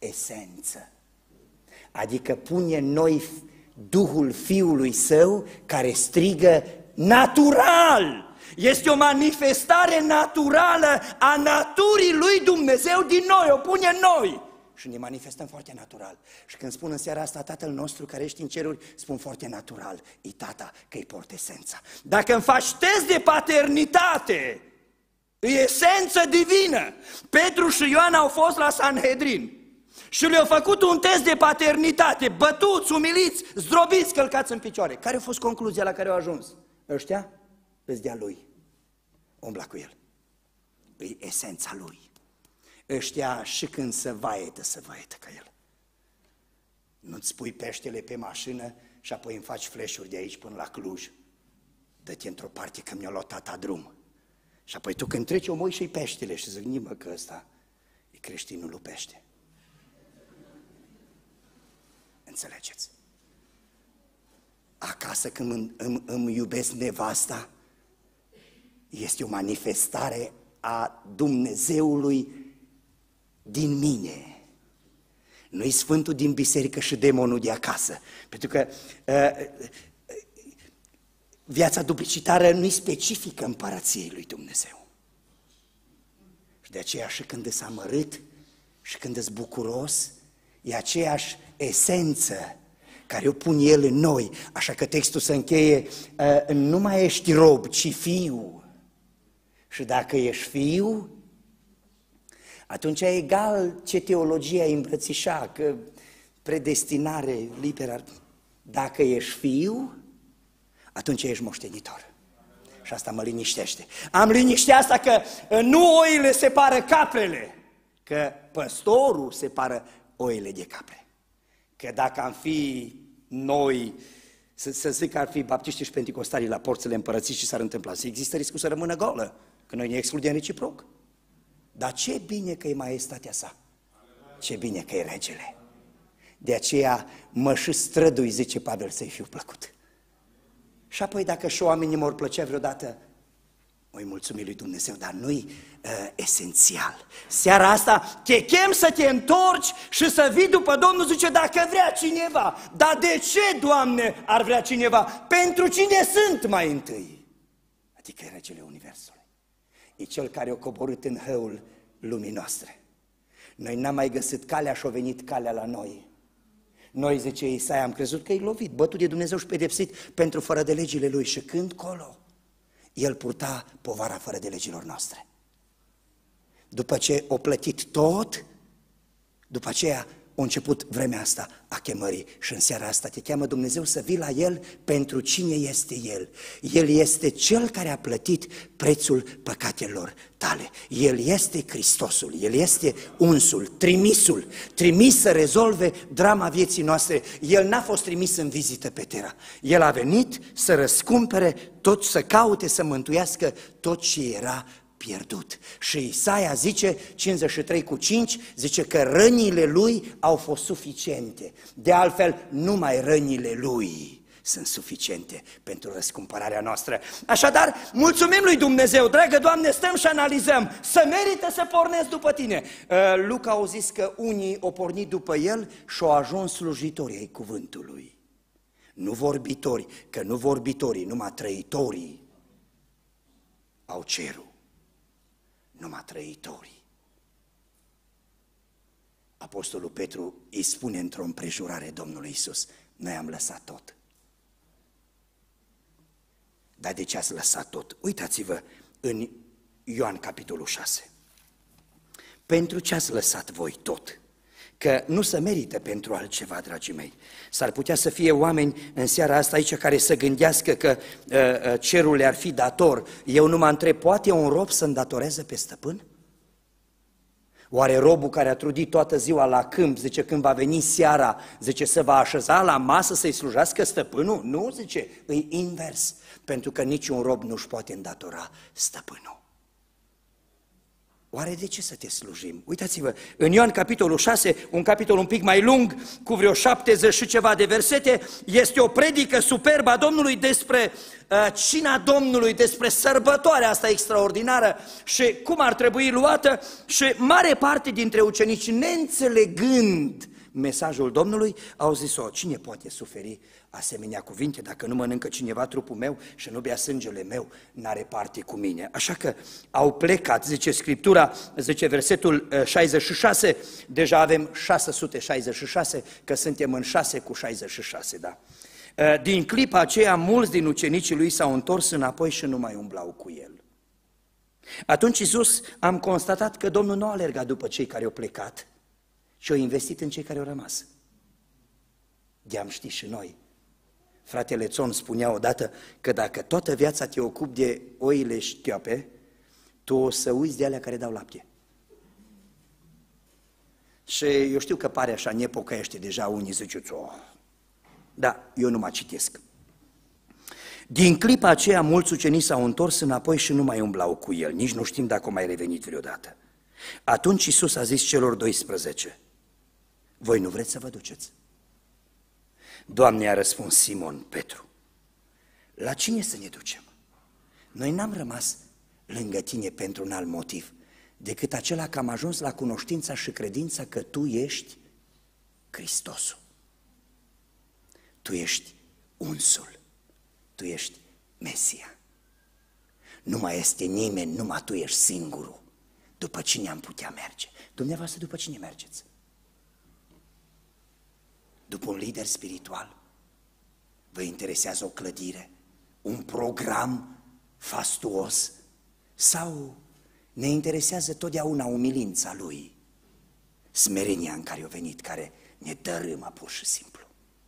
esență. Adică pune în noi Duhul Fiului Său care strigă natural. Este o manifestare naturală a naturii lui Dumnezeu din noi, o pune în noi. Și ne manifestăm foarte natural. Și când spun în seara asta Tatăl nostru care ești în ceruri, spun foarte natural, e Tata, că îi port esența. Dacă îmi faci test de paternitate, e esență divină. Petru și Ioan au fost la Sanhedrin și le-au făcut un test de paternitate, bătuți, umiliți, zdrobiți, călcați în picioare. Care a fost concluzia la care au ajuns? Ăștia îți dea lui, umbla cu el. E esența lui. Ăștia și când se vaietă ca el. Nu-ți pui peștele pe mașină și apoi îmi faci flash-uri de aici până la Cluj. Dă-te într-o parte că mi-a luat tata drum. Și apoi tu când treci o moi și-i peștele și zic, nimă că ăsta e creștinul lui pește. Înțelegeți? Acasă când îmi iubesc nevasta, este o manifestare a Dumnezeului din mine. Nu-i Sfântul din biserică și demonul de acasă. Pentru că viața duplicitară nu-i specifică împărăției lui Dumnezeu. Și de aceea și când îs amărât și când îs bucuros, e aceeași esență care o pun El în noi. Așa că textul se încheie, nu mai ești rob, ci fiu. Și dacă ești fiu, atunci e egal ce teologie ai îmbrățișa, că predestinare, liberă. Dacă ești fiu, atunci ești moștenitor. Și asta mă liniștește. Am liniștea asta că nu oile separă caprele, că păstorul separă oile de capre. Că dacă am fi noi, să zic că ar fi baptiști și penticostalii la porțile împărății și s-ar întâmpla, să există riscul să rămână goală, că noi ne excludem reciproc. Dar ce bine că e maestatea sa, ce bine că e regele. De aceea mă și strădui, zice Pavel, să-i fiu plăcut. Și apoi dacă și oamenii m-or plăcea vreodată, o-i mulțumi lui Dumnezeu, dar nu-i esențial. Seara asta te chem să te întorci și să vii după Domnul, zice, dacă vrea cineva. Dar de ce, Doamne, ar vrea cineva? Pentru cine sunt mai întâi? Adică e regele Universului. E cel care a coborât în hăul lumii noastre. Noi n-am mai găsit calea și a venit calea la noi. Noi, zice Isaia, am crezut că e lovit, bătut de Dumnezeu și pedepsit pentru fără de legile lui. Și când colo, el purta povara fără de legilor noastre. După ce o plătit tot, după aceea a început vremea asta a chemării și în seara asta te cheamă Dumnezeu să vii la El pentru cine este El. El este Cel care a plătit prețul păcatelor tale. El este Hristosul, El este unsul, trimisul, trimis să rezolve drama vieții noastre. El n-a fost trimis în vizită pe terra. El a venit să răscumpere tot, să caute, să mântuiască tot ce era pierdut. Și Isaia zice, 53:5, zice că rănile lui au fost suficiente. De altfel, numai rănile lui sunt suficiente pentru răscumpărarea noastră. Așadar, mulțumim lui Dumnezeu, dragă Doamne, stăm și analizăm. Să merită să pornesc după tine. Luca au zis că unii au pornit după el și au ajuns slujitori ai cuvântului. Nu vorbitori, că nu vorbitorii, numai trăitorii au cerul. Numai trăitorii. Apostolul Petru îi spune într-o împrejurare Domnului Iisus, noi am lăsat tot. Dar de ce ați lăsat tot? Uitați-vă în Ioan capitolul 6. Pentru ce ați lăsat voi tot? Că nu se merită pentru altceva, dragii mei. S-ar putea să fie oameni în seara asta aici care să gândească că cerul le-ar fi dator. Eu nu mă întreb, poate un rob să îndatoreze pe stăpân? Oare robul care a trudit toată ziua la câmp, zice, când va veni seara, zice, să va așeza la masă să-i slujească stăpânul? Nu, zice, îi invers, pentru că niciun rob nu-și poate îndatora stăpânul. Oare de ce să te slujim? Uitați-vă, în Ioan capitolul 6, un capitol un pic mai lung, cu vreo 70 și ceva de versete, este o predică superbă a Domnului despre cina Domnului, despre sărbătoarea asta extraordinară și cum ar trebui luată, și mare parte dintre ucenici, neînțelegând mesajul Domnului, au zis-o: cine poate suferi asemenea cuvinte? Dacă nu mănâncă cineva trupul meu și nu bea sângele meu, n-are parte cu mine. Așa că au plecat, zice Scriptura, zice versetul 66, deja avem 666, că suntem în 6 cu 66, da. Din clipa aceea, mulți din ucenicii lui s-au întors înapoi și nu mai umblau cu el. Atunci Iisus, am constatat că Domnul nu a alergat după cei care au plecat, și au investit în cei care au rămas. De-am ști și noi. Fratele Țon spunea odată că dacă toată viața te ocupi de oile știoape, tu o să uiți de alea care dau lapte. Și eu știu că pare așa, nepocăiește deja, unii ziceți: oh. Da, eu nu mă citesc. Din clipa aceea, mulți ucenici s-au întors înapoi și nu mai umblau cu el, nici nu știm dacă au mai revenit vreodată. Atunci Iisus a zis celor 12: voi nu vreți să vă duceți? Doamne, a răspuns Simon Petru: la cine să ne ducem? Noi n-am rămas lângă tine pentru un alt motiv decât acela că am ajuns la cunoștința și credința că Tu ești Hristosul. Tu ești unsul, Tu ești Mesia. Nu mai este nimeni, numai Tu ești singurul. După cine am putea merge? Dumneavoastră, după cine mergeți? După un lider spiritual? Vă interesează o clădire, un program fastuos? Sau ne interesează totdeauna umilința Lui, smerenia în care a venit, care ne dărâmă pur și simplu?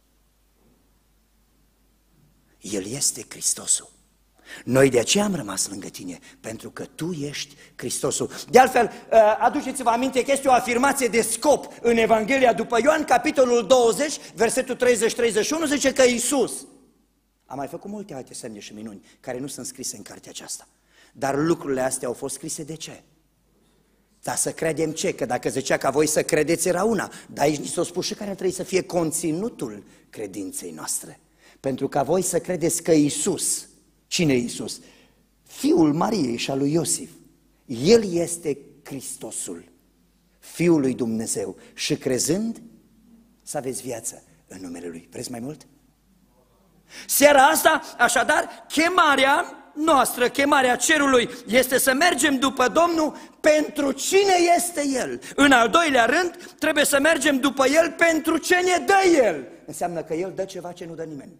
El este Hristosul. Noi de aceea am rămas lângă tine, pentru că Tu ești Hristosul. De altfel, aduceți-vă aminte că este o afirmație de scop în Evanghelia după Ioan, capitolul 20, versetul 30-31, zice că Iisus a mai făcut multe alte semne și minuni care nu sunt scrise în cartea aceasta. Dar lucrurile astea au fost scrise de ce? Dar să credem ce? Că dacă zicea ca voi să credeți era una, dar aici ni s-a spus și care trebuie să fie conținutul credinței noastre. Pentru ca voi să credeți că Iisus, cine e Iisus? Fiul Mariei și al lui Iosif. El este Hristosul, Fiul lui Dumnezeu, și crezând să aveți viață în numele Lui. Vreți mai mult? Seara asta, așadar, chemarea noastră, chemarea cerului, este să mergem după Domnul pentru cine este El. În al doilea rând, trebuie să mergem după El pentru ce ne dă El. Înseamnă că El dă ceva ce nu dă nimeni.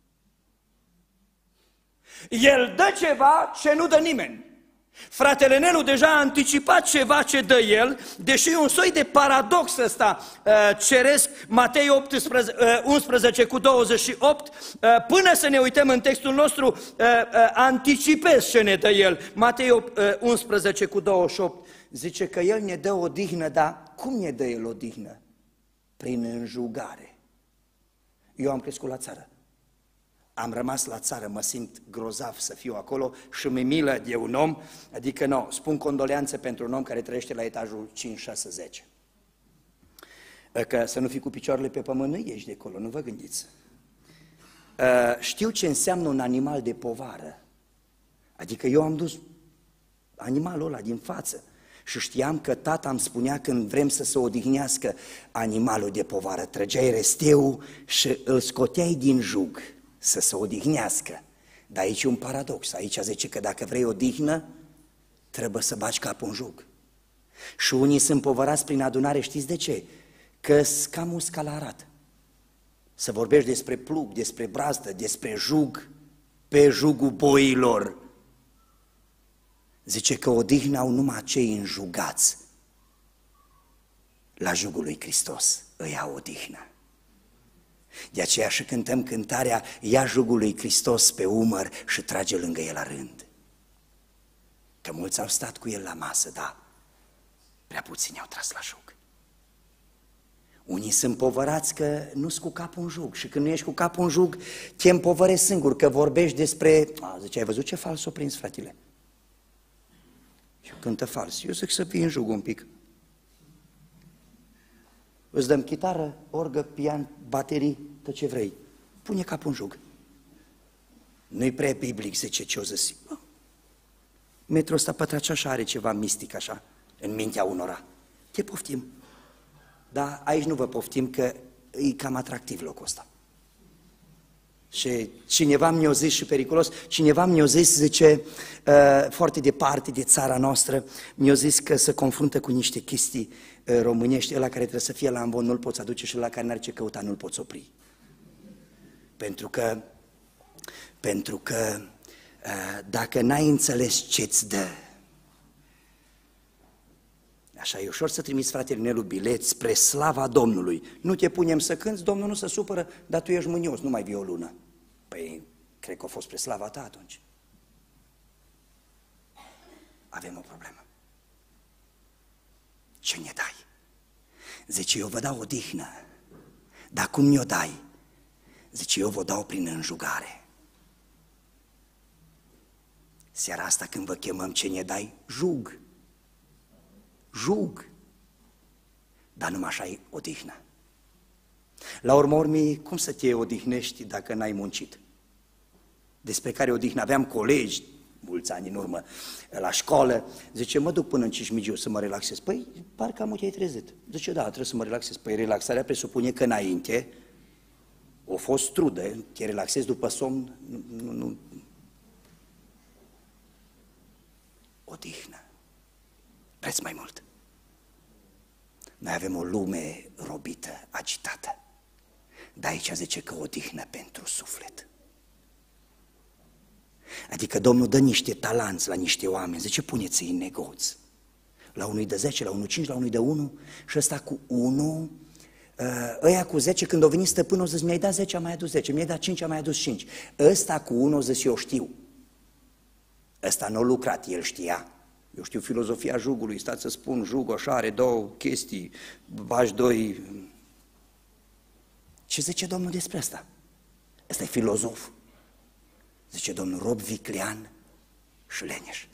El dă ceva ce nu dă nimeni. Fratele Nelu deja a anticipat ceva ce dă el, deși e un soi de paradox ăsta ceresc, Matei 11 cu 28, până să ne uităm în textul nostru, anticipez ce ne dă el. Matei 11 cu 28 zice că el ne dă odihnă, dar cum ne dă el odihnă? Prin înjugare. Eu am crescut la țară. Am rămas la țară, mă simt grozav să fiu acolo și mi milă de un om, adică nu, spun condoleanțe pentru un om care trăiește la etajul 5, 6, 10. Că să nu fii cu picioarele pe pământ, nu ieși de acolo, nu vă gândiți. Știu ce înseamnă un animal de povară, adică eu am dus animalul ăla din față și știam că tata îmi spunea când vrem să se odihnească animalul de povară, trăgeai resteul și îl scoteai din jug să se odihnească. Dar aici e un paradox, aici zice că dacă vrei odihnă, trebuie să bagi capul în jug. Și unii sunt povărați prin adunare, știți de ce? Că-s cam usca la Arad. Să vorbești despre plug, despre brazdă, despre jug, pe jugul boilor. Zice că odihna au numai cei înjugați. La jugul lui Hristos îi au odihnă. De aceea și cântăm cântarea: ia jugul lui Hristos pe umăr și trage lângă el la rând. Că mulți au stat cu el la masă, da, prea puțini au tras la jug. Unii sunt povărați că nu-s cu capul în jug și când nu ești cu capul în jug, te împovărești singur, că vorbești despre... zice, ai văzut ce fals o prins, fratele? Și cântă fals. Eu zic să fii în jug un pic. Îți dăm chitară, orgă, pian, baterii, tot ce vrei. Pune capul în jug. Nu-i prea biblic, zice ce o zis. Metrul ăsta pătrace așa, are ceva mistic așa, în mintea unora. Te poftim. Dar aici nu vă poftim că e cam atractiv locul ăsta. Și cineva mi-a zis, și periculos, cineva mi-a zis, zice, foarte departe de țara noastră, mi-a zis că se confruntă cu niște chestii românești, ăla care trebuie să fie la ambon nu-l poți aduce și ăla care n-are ce căuta nu-l poți opri. Pentru că dacă n-ai înțeles ce-ți dă, așa e ușor să trimiți fratele Nelu bilet spre slava Domnului. Nu te punem să cânți, Domnul nu se supără, dar tu ești mânios, nu mai vii o lună. Păi, cred că a fost spre slava ta atunci. Avem o problemă. Ce ne dai? Zice, eu vă dau odihnă, dar cum mi-o dai? Zice, eu vă dau prin înjugare. Seara asta când vă chemăm, ce ne dai? Jug. Jug. Dar numai așa e odihnă. La urmă urmii, cum să te odihnești dacă n-ai muncit? Despre care odihnă aveam colegi, mulți ani în urmă, la școală, zice, mă duc până în Cismigiu să mă relaxez. Păi, parcă am te-ai trezit. Zice, da, trebuie să mă relaxez. Păi, relaxarea presupune că înainte o fost trudă, te relaxezi după somn, nu. Odihnă. Preț mai mult. Noi avem o lume robită, agitată. Dar aici zice că odihnă pentru suflet. Adică Domnul dă niște talanți la niște oameni, zice, puneți-i în negoț. La unul de 10, la unul 5, la unul de 1 și ăsta cu 1, ăia cu 10, când o venit stăpânul, o zis, mi-ai dat 10, am mai adus 10, mi-ai dat 5, am mai adus 5. Ăsta cu 1, o zis, eu știu. Ăsta nu a lucrat, el știa. Eu știu filozofia jugului, stați să spun, jugul așa are două chestii, bași doi. Ce zice Domnul despre asta? Ăsta e filozof. Zice Domnul, rob viclean și leneș.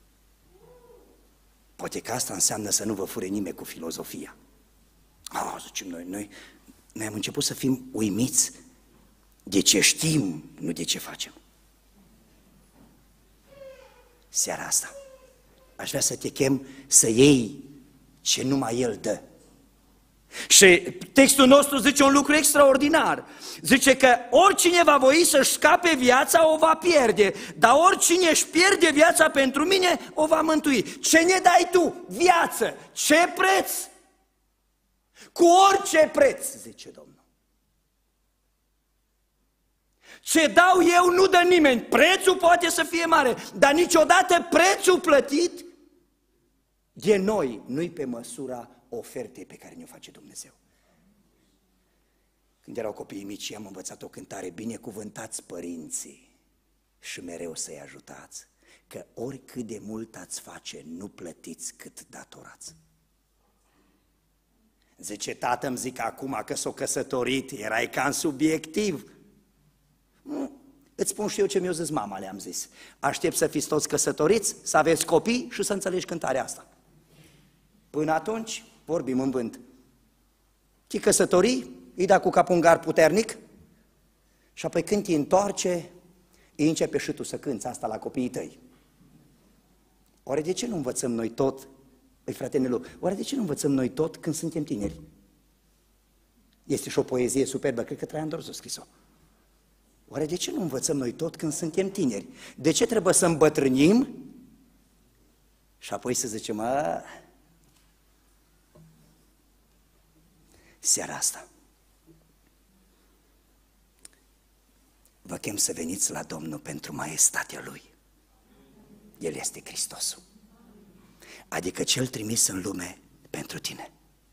Poate că asta înseamnă să nu vă fure nimeni cu filozofia. Zicem noi am început să fim uimiți de ce știm, nu de ce facem. Seara asta aș vrea să te chem să iei ce numai El dă. Și textul nostru zice un lucru extraordinar. Zice că oricine va voi să-și scape viața, o va pierde. Dar oricine își pierde viața pentru mine, o va mântui. Ce ne dai tu? Viață. Ce preț? Cu orice preț, zice Domnul. Ce dau eu nu dă nimeni. Prețul poate să fie mare, dar niciodată prețul plătit de noi nu-i pe măsura ofertei pe care ne-o face Dumnezeu. Când erau copiii mici, am învățat o cântare, binecuvântați părinții și mereu să-i ajutați, că oricât de mult ați face, nu plătiți cât datorați. Zice, tată, îmi zic acum că s-o căsătorit, erai cam subiectiv. Îți spun și eu ce mi-a zis mama, le-am zis. Aștept să fiți toți căsătoriți, să aveți copii și să înțelegi cântarea asta. Până atunci, vorbim în vânt. Te căsătorii, îi da cu capul un gar puternic și apoi când te întoarce, îi începe și tu să cânți asta la copiii tăi. Oare de ce nu învățăm noi tot, frate Nelu, oare de ce nu învățăm noi tot când suntem tineri? Este și o poezie superbă, cred că Traian Dorzu a scris-o. Oare de ce nu învățăm noi tot când suntem tineri? De ce trebuie să îmbătrânim și apoi să zicem, seara asta vă chem să veniți la Domnul pentru maestatea Lui. El este Hristosul, adică Cel trimis în lume pentru tine.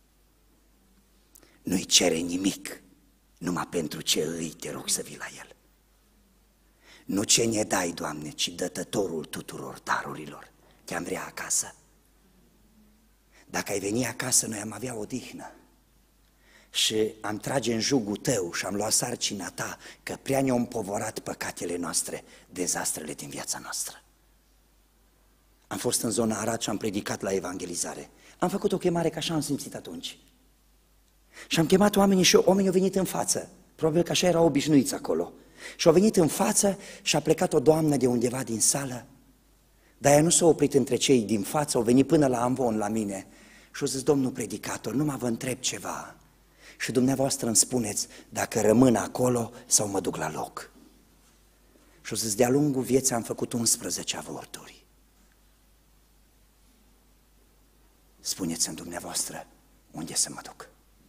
Nu-i cere nimic, numai pentru ce îi te rog să vii la El. Nu ce ne dai, Doamne, ci dătătorul tuturor darurilor. Te-am vrea acasă. Dacă ai veni acasă, noi am avea odihnă și am trage în jugul tău și am luat sarcina ta, că prea ne-au împovorat păcatele noastre, dezastrele din viața noastră. Am fost în zona Arad și am predicat la evangelizare. Am făcut o chemare, că așa am simțit atunci. Și am chemat oamenii și oamenii au venit în față. Probabil că așa erau obișnuiți acolo. Și au venit în față și a plecat o doamnă de undeva din sală. Dar ea nu s-a oprit între cei din față, au venit până la amvon, la mine. Și au zis, domnul predicator, numai vă întreb ceva. Și dumneavoastră îmi spuneți dacă rămân acolo sau mă duc la loc. Și au zis, de-a lungul vieții am făcut 11 avorturi. Spuneți-mi dumneavoastră unde să mă duc.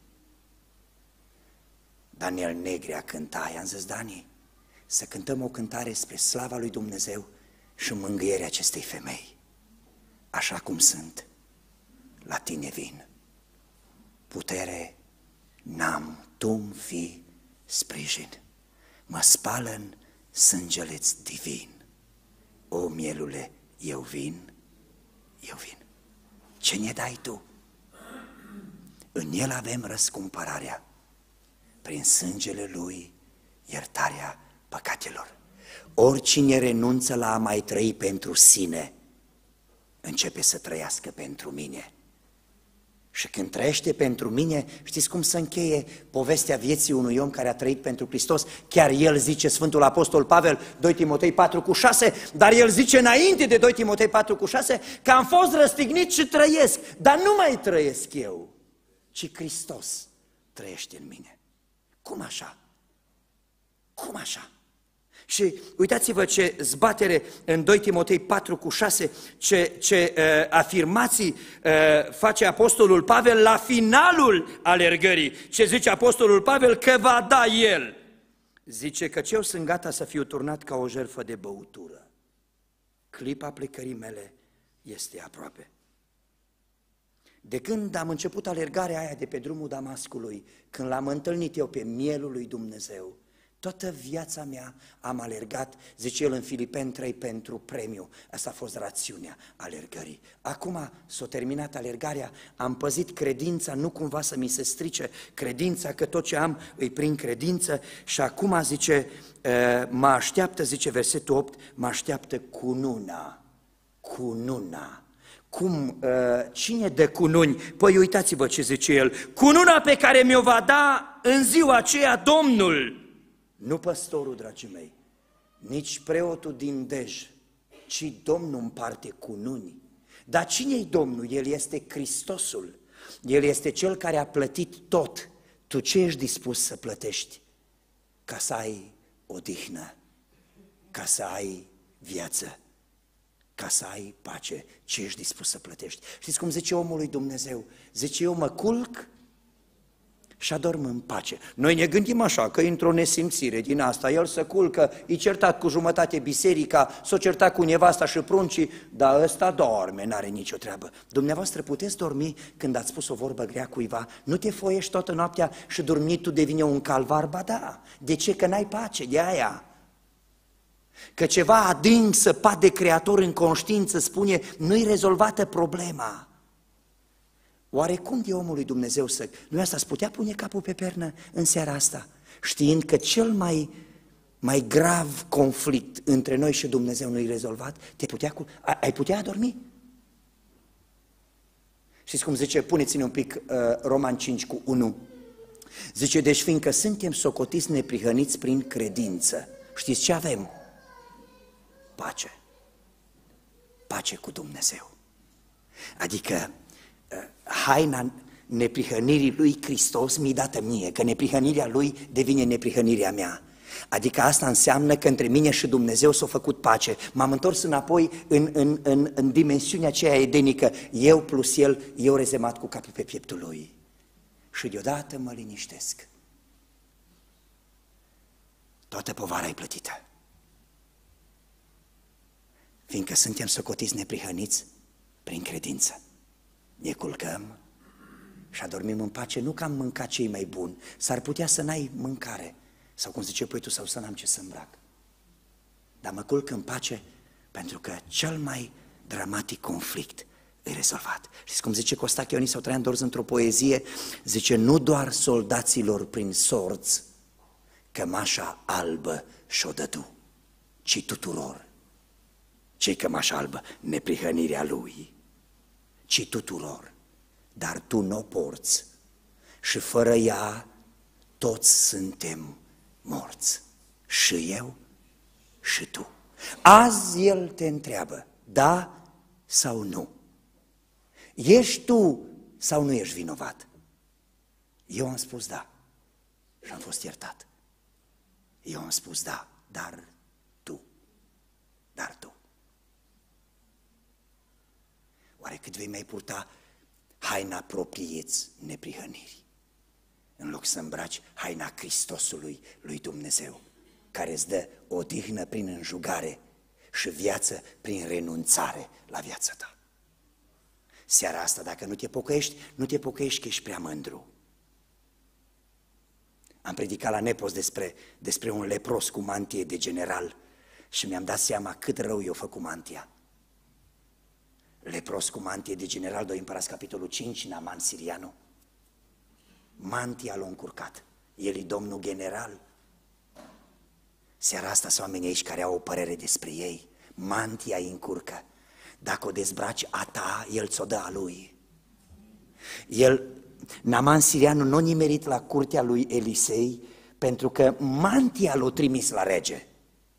Daniel Negrea cânta, i-am zis, Dani, să cântăm o cântare spre slava lui Dumnezeu și mângâierea acestei femei. Așa cum sunt, la tine vin. Putere n-am, tu-mi fi sprijin. Mă spală-n sângele-ți divin. O, mielule, eu vin. Ce ne dai tu? În el avem răscumpărarea, prin sângele lui iertarea păcatelor. Oricine renunță la a mai trăi pentru sine, începe să trăiască pentru mine. Și când trăiește pentru mine, știți cum se încheie povestea vieții unui om care a trăit pentru Hristos? Chiar el zice, Sfântul Apostol Pavel, 2 Timotei 4,6, dar el zice înainte de 2 Timotei 4,6 că am fost răstignit și trăiesc, dar nu mai trăiesc eu, ci Hristos trăiește în mine. Cum așa? Cum așa? Și uitați-vă ce zbatere în 2 Timotei 4,6, ce afirmații face Apostolul Pavel la finalul alergării. Ce zice Apostolul Pavel? Că va da el. Zice că eu sunt gata să fiu turnat ca o jertfă de băutură. Clipa plecării mele este aproape. De când am început alergarea aia de pe drumul Damascului, când l-am întâlnit eu pe mielul lui Dumnezeu, toată viața mea am alergat, zice el în Filipeni 3, pentru premiu. Asta a fost rațiunea alergării. Acum s-a terminat alergarea, am păzit credința, nu cumva să mi se strice credința, că tot ce am îi prin credință și acum, zice, mă așteaptă, zice versetul 8, mă așteaptă cununa. Cum, cine dă cununi? Păi uitați-vă ce zice el, cununa pe care mi-o va da în ziua aceea Domnul. Nu păstorul, dragii mei, nici preotul din Dej, ci Domnul împarte cununi. Dar cine-i Domnul? El este Hristosul. El este Cel care a plătit tot. Tu ce ești dispus să plătești? Ca să ai odihnă, ca să ai viață, ca să ai pace. Ce ești dispus să plătești? Știți cum zice omul lui Dumnezeu? Zice, eu mă culc și adorm în pace. Noi ne gândim așa, că într-o nesimțire din asta, el se culcă, e certat cu jumătate biserica, s-o certat cu nevasta și pruncii, dar ăsta dorme, n-are nicio treabă. Dumneavoastră puteți dormi când ați spus o vorbă grea cuiva? Nu te foiești toată noaptea și dormitul devine un calvar? Ba da, de ce? Că n-ai pace, de aia. Că ceva adânc săpat de Creator în conștiință spune, nu-i rezolvată problema. Oare cum de omul lui Dumnezeu să... Nu asta îți putea pune capul pe pernă în seara asta, știind că cel mai grav conflict între noi și Dumnezeu nu-i rezolvat? Ai putea adormi? Știți cum zice? Puneți-ne un pic Roman 5:1. Zice, deci fiindcă suntem socotiți neprihăniți prin credință, știți ce avem? Pace. Pace cu Dumnezeu. Adică haina neprihănirii lui Hristos mi-i dată mie, că neprihănirea lui devine neprihănirea mea. Adică asta înseamnă că între mine și Dumnezeu s-a făcut pace. M-am întors înapoi în dimensiunea aceea edenică, eu plus el, eu rezemat cu capul pe pieptul lui. Și deodată mă liniștesc. Toată povara e plătită. Fiindcă suntem socotiți neprihăniți prin credință. Ne culcăm și adormim în pace, nu că am mâncat cei mai buni, s-ar putea să n-ai mâncare, sau cum zice păi tu, sau să n-am ce să îmbrac. Dar mă culc în pace pentru că cel mai dramatic conflict e rezolvat. Știți cum zice Costache Ionis sau Traian Dorz într-o poezie? Zice, nu doar soldaților prin sorți cămașa albă și-o dădu, ci tuturor ce-i cămașa albă? Neprihănirea lui, ci tuturor. Dar tu n-o porți și fără ea toți suntem morți. Și eu și tu. Azi El te întreabă, da sau nu? Ești tu sau nu ești vinovat? Eu am spus da și am fost iertat. Eu am spus da, dar tu. Oare cât vei mai purta haina proprieți neprihănirii, în loc să îmbraci haina Hristosului lui Dumnezeu, care îți dă odihnă prin înjugare și viață prin renunțare la viața ta? Seara asta, dacă nu te pocăiești că ești prea mândru. Am predicat la Nepos despre un lepros cu mantie de general și mi-am dat seama cât rău i-a făcut mantia. Lepros cu mantie de general, 2 Împărați, capitolul 5, Naaman sirianul. Mantia l-a încurcat, el e domnul general. Seara asta sunt oamenii aici care au o părere despre ei. Mantia îi încurcă. Dacă o dezbraci a ta, el ți-o dă a lui. Naaman sirianul nu a nimerit la curtea lui Elisei pentru că mantia l-a trimis la rege.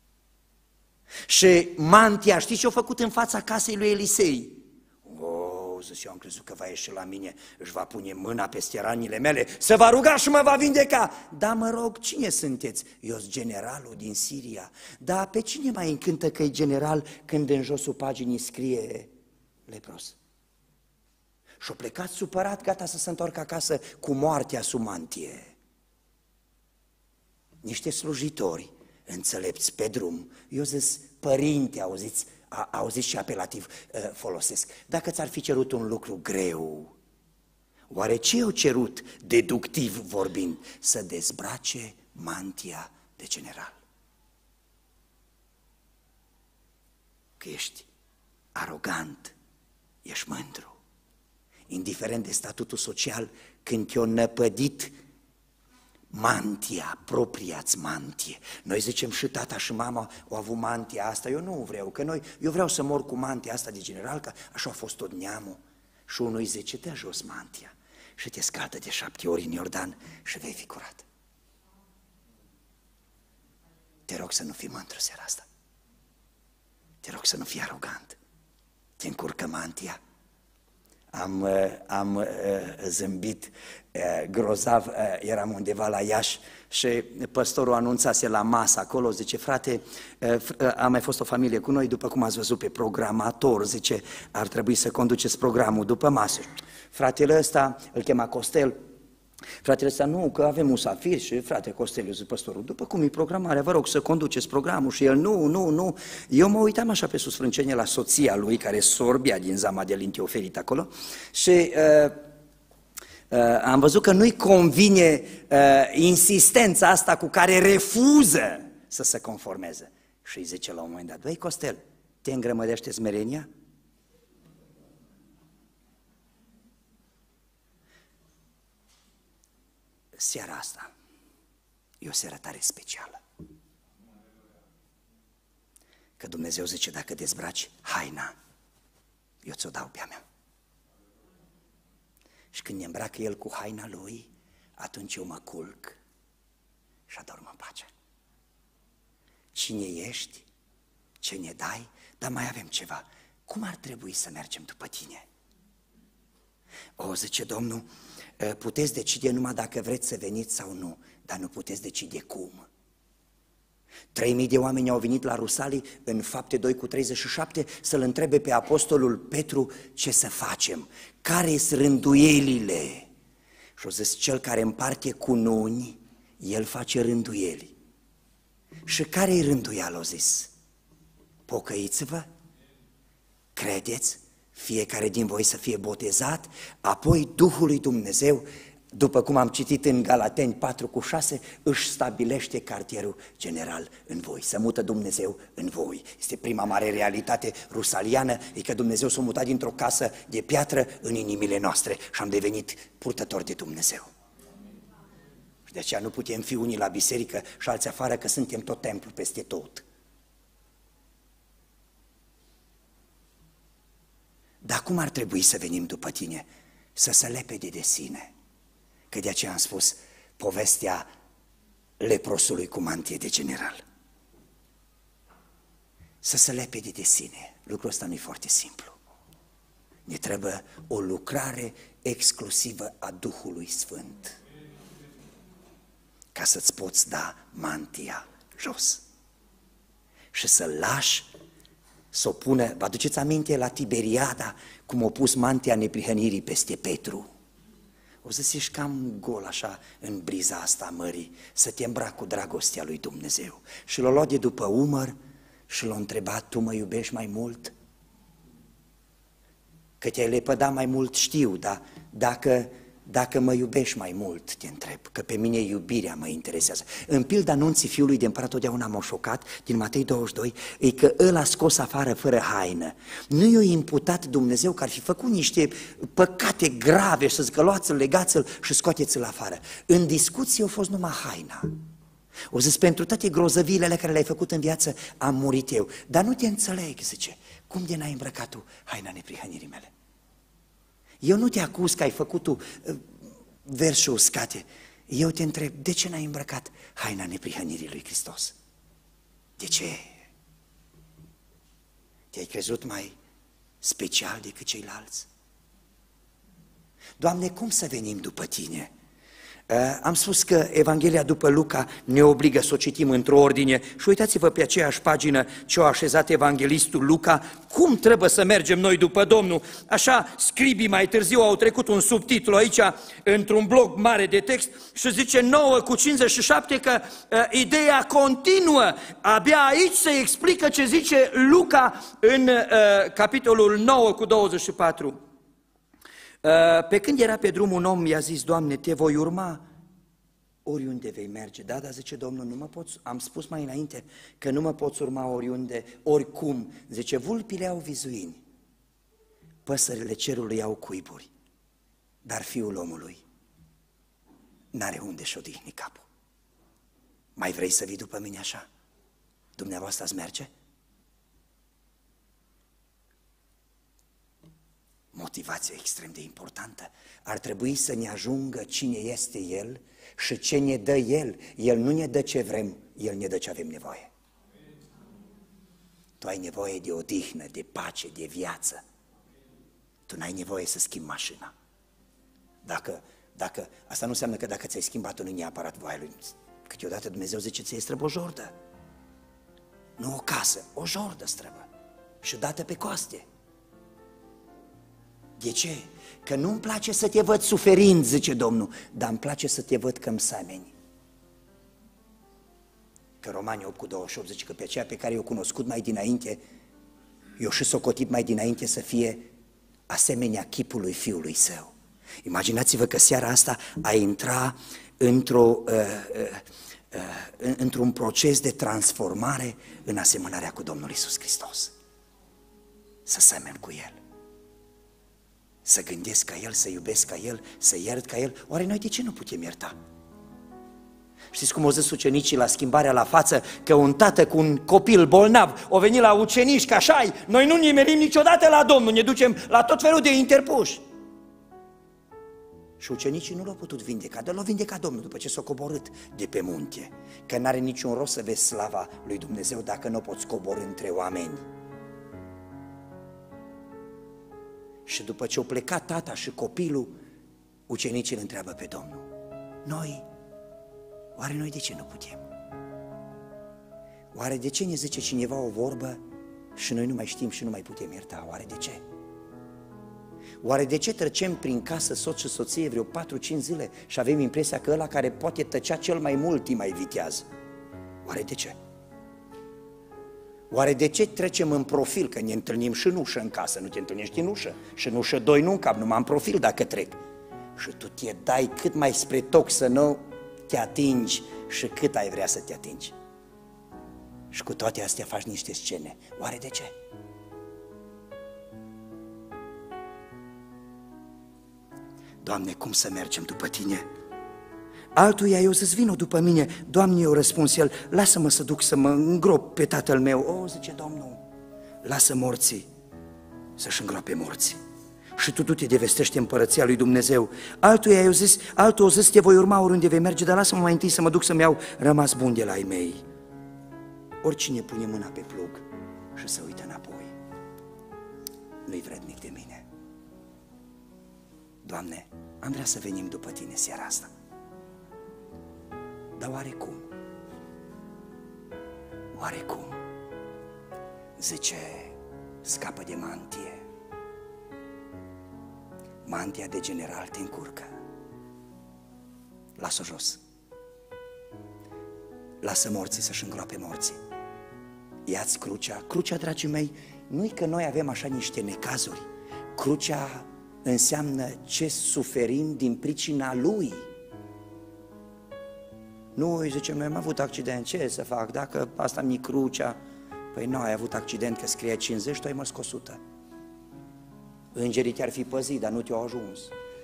Și mantia, știți ce-a făcut în fața casei lui Elisei? Zice, eu am crezut că va ieși la mine, își va pune mâna peste ranile mele, se va ruga și mă va vindeca. Da, mă rog, cine sunteți? Eu sunt generalul din Siria. Da, pe cine mai încântă că e general când în josul paginii scrie lepros? Și-o plecat supărat, gata să se întoarcă acasă cu moartea sub mantie. Niște slujitori înțelepți pe drum, eu zis, părinte, auziți ce apelativ folosesc. Dacă ți-ar fi cerut un lucru greu, oare ce i-au cerut, deductiv vorbind? Să dezbrace mantia de general. Că ești arogant, ești mândru. Indiferent de statutul social, când te-o năpădit mantia, propria-ți mantie. Noi zicem și tata și mama au avut mantia asta, eu nu vreau, eu vreau să mor cu mantia asta de general, că așa a fost tot neamul. Și unul îi zice, dă jos mantia și te scaldă de 7 ori în Iordan și vei fi curat. Te rog să nu fii mândru seara asta. Te rog să nu fii arogant. Te încurcă mantia. Am zâmbit grozav, eram undeva la Iași și păstorul anunțase la masă acolo, zice, frate, a mai fost o familie cu noi, după cum ați văzut pe programator, zice, ar trebui să conduceți programul după masă. Fratele ăsta, îl chema Costel, fratele ăsta, nu, că avem musafiri și frate Costeliu, zice păstorul, după cum e programarea, vă rog să conduceți programul și el, nu. Eu mă uitam așa pe sus frâncenie la soția lui, care sorbea din zama de linte oferit acolo și am văzut că nu-i convine insistența asta cu care refuză să se conformeze. Și îi zice la un moment dat, băi Costel, te îngrămădește smerenia? Seara asta e o seară tare specială. Că Dumnezeu zice, dacă dezbraci haina, eu ți-o dau pe a mea. Și când ne îmbracă El cu haina Lui, atunci eu mă culc și adorm în pace. Cine ești, ce ne dai, dar mai avem ceva. Cum ar trebui să mergem după Tine? O, zice Domnul, puteți decide numai dacă vreți să veniți sau nu, dar nu puteți decide cum. 3.000 de oameni au venit la Rusalii în Fapte 2:37 să-l întrebe pe apostolul Petru ce să facem, care-s rânduielile. Și au zis, cel care împarte cununi, el face rânduieli. Și care-i rânduială, au zis? Pocăiți-vă, credeți, fiecare din voi să fie botezat, apoi Duhul lui Dumnezeu, după cum am citit în Galateni 4:6, își stabilește cartierul general în voi, să mută Dumnezeu în voi. Este prima mare realitate rusaliană, e că Dumnezeu s-a mutat dintr-o casă de piatră în inimile noastre și am devenit purtători de Dumnezeu. Și de aceea nu putem fi unii la biserică și alții afară, că suntem tot templu peste tot. Dar cum ar trebui să venim după tine? Să se lepede de sine. Că de aceea am spus povestea leprosului cu mantie de general. Să se lepede de sine. Lucrul ăsta nu e foarte simplu. Ne trebuie o lucrare exclusivă a Duhului Sfânt ca să-ți poți da mantia jos și să lași să o pună. Vă aduceți aminte la Tiberiada cum a pus mantia neprihănirii peste Petru? O să ești cam gol așa în briza asta a mării, să te îmbraci cu dragostea lui Dumnezeu. Și l-a luat de după umăr și l-a întrebat: tu mă iubești mai mult? Că te-ai lepădat mai mult, știu, dar dacă mă iubești mai mult, te întreb, că pe mine iubirea mă interesează. În pilda anunții fiului de împărat, totdeauna m-a șocat, din Matei 22, e că ăla scos afară fără haină. Nu i-a imputat Dumnezeu că ar fi făcut niște păcate grave, să zică luați-l, legați-l și scoateți-l afară. În discuție a fost numai haina. O zis: pentru toate grozăviile care le-ai făcut în viață am murit eu. Dar nu te înțeleg, zice, cum de n-ai îmbrăcat tu haina neprihănirii mele? Eu nu te acuz că ai făcut tu versuri uscate. Eu te întreb, de ce n-ai îmbrăcat haina neprihănirii lui Hristos? De ce? Te-ai crezut mai special decât ceilalți? Doamne, cum să venim după tine? Am spus că Evanghelia după Luca ne obligă să o citim într-o ordine și uitați-vă pe aceeași pagină ce a așezat evanghelistul Luca, cum trebuie să mergem noi după Domnul. Așa, scribii mai târziu au trecut un subtitlu aici, într-un bloc mare de text și zice 9:57 că ideea continuă. Abia aici se explică ce zice Luca în capitolul 9:24. Pe când era pe drum, un om i-a zis: Doamne, te voi urma oriunde vei merge. Da, dar zice Domnul, nu mă poți, am spus mai înainte că nu mă poți urma oriunde, oricum. Zice, vulpile au vizuini, păsările cerului au cuiburi, dar Fiul omului n-are unde și odihni capul. Mai vrei să vii după mine așa? Dumneavoastră ați merge? Motivație extrem de importantă. Ar trebui să ne ajungă cine este El și ce ne dă El. El nu ne dă ce vrem, El ne dă ce avem nevoie. Tu ai nevoie de odihnă, de pace, de viață. Tu n-ai nevoie să schimbi mașina. Asta nu înseamnă că dacă ți-ai schimbat-o nu neapărat voia Lui. Câteodată Dumnezeu zice, ți-ai străbă o jordă. Nu o casă, o jordă străbă. Și dată pe coaste. De ce? Că nu-mi place să te văd suferind, zice Domnul, dar îmi place să te văd că-mi semeni. Că Romani 8:28 zice că pe aceea pe care i-o cunoscut mai dinainte, i-o și socotit mai dinainte să fie asemenea chipului Fiului Său. Imaginați-vă că seara asta a intra într-un proces de transformare în asemănarea cu Domnul Iisus Hristos. Să semen cu El. Să gândesc ca El, să iubesc ca El, să iert ca El. Oare noi de ce nu putem ierta? Știți cum au zis ucenicii la schimbarea la față, că un tată cu un copil bolnav o venit la ucenici, că așa-i, noi nu nimerim niciodată la Domnul, ne ducem la tot felul de interpuși. Și ucenicii nu l-au putut vindeca, dar l-au vindecat Domnul după ce s-a coborât de pe munte, că n-are niciun rost să vezi slava lui Dumnezeu dacă nu o poți coborî între oameni. Și după ce au plecat tata și copilul, ucenicii îl întreabă pe Domnul, oare noi de ce nu putem? Oare de ce ne zice cineva o vorbă și noi nu mai știm și nu mai putem ierta? Oare de ce? Oare de ce trecem prin casă soț și soție vreo 4-5 zile și avem impresia că ăla care poate tăcea cel mai mult îi mai vitează? Oare de ce? Oare de ce trecem în profil, că ne întâlnim și în ușă în casă, nu te întâlnești în ușă și în ușă 2 nu încap, numai în profil dacă trec. Și tu te dai cât mai spre toc să nu te atingi și cât ai vrea să te atingi. Și cu toate astea faci niște scene. Oare de ce? Doamne, cum să mergem după Tine? Altuia eu să-ți vină după mine. Doamne, eu răspuns el, lasă-mă să duc să mă îngrop pe tatăl meu. O, zice Domnul, lasă morții să-și îngroape morții. Și tu du-te de vestește împărăția lui Dumnezeu. Altul a zis, te voi urma oriunde vei merge, dar lasă-mă mai întâi să mă duc să-mi iau rămas bun de la ai mei. Oricine pune mâna pe plug și se uită înapoi, nu-i vrednic de mine. Doamne, am vrea să venim după Tine seara asta. Dar oarecum? Oarecum? Zice, scapă de mantie. Mantia de general te încurcă. Lasă-o jos. Lasă morții să-și îngroape morții. Ia-ți crucea. Crucea, dragii mei, nu-i că noi avem așa niște necazuri. Crucea înseamnă ce suferim din pricina Lui. Nu, îi zicem, noi am avut accident, ce să fac, dacă asta mi-i crucea? Păi nu, ai avut accident că scrie 50, tu ai mers cu 100. Îngerii te-ar fi păzit, dar nu te-au ajuns.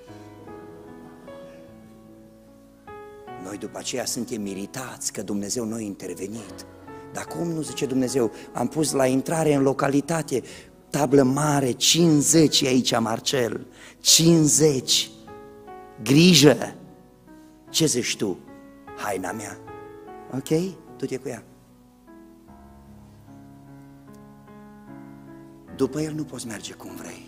Noi după aceea suntem iritați că Dumnezeu nu a intervenit. Dar cum nu, zice Dumnezeu, am pus la intrare în localitate tablă mare, 50 aici, Marcel, 50. Grijă! Ce zici tu? Haina mea. Ok? Du-te cu ea. După El nu poți merge cum vrei,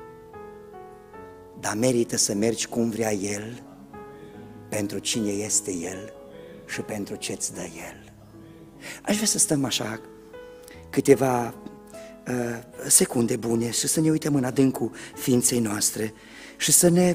dar merită să mergi cum vrea El, pentru cine este El și pentru ce-ți dă El. Aș vrea să stăm așa câteva secunde bune și să ne uităm în adâncul ființei noastre și să ne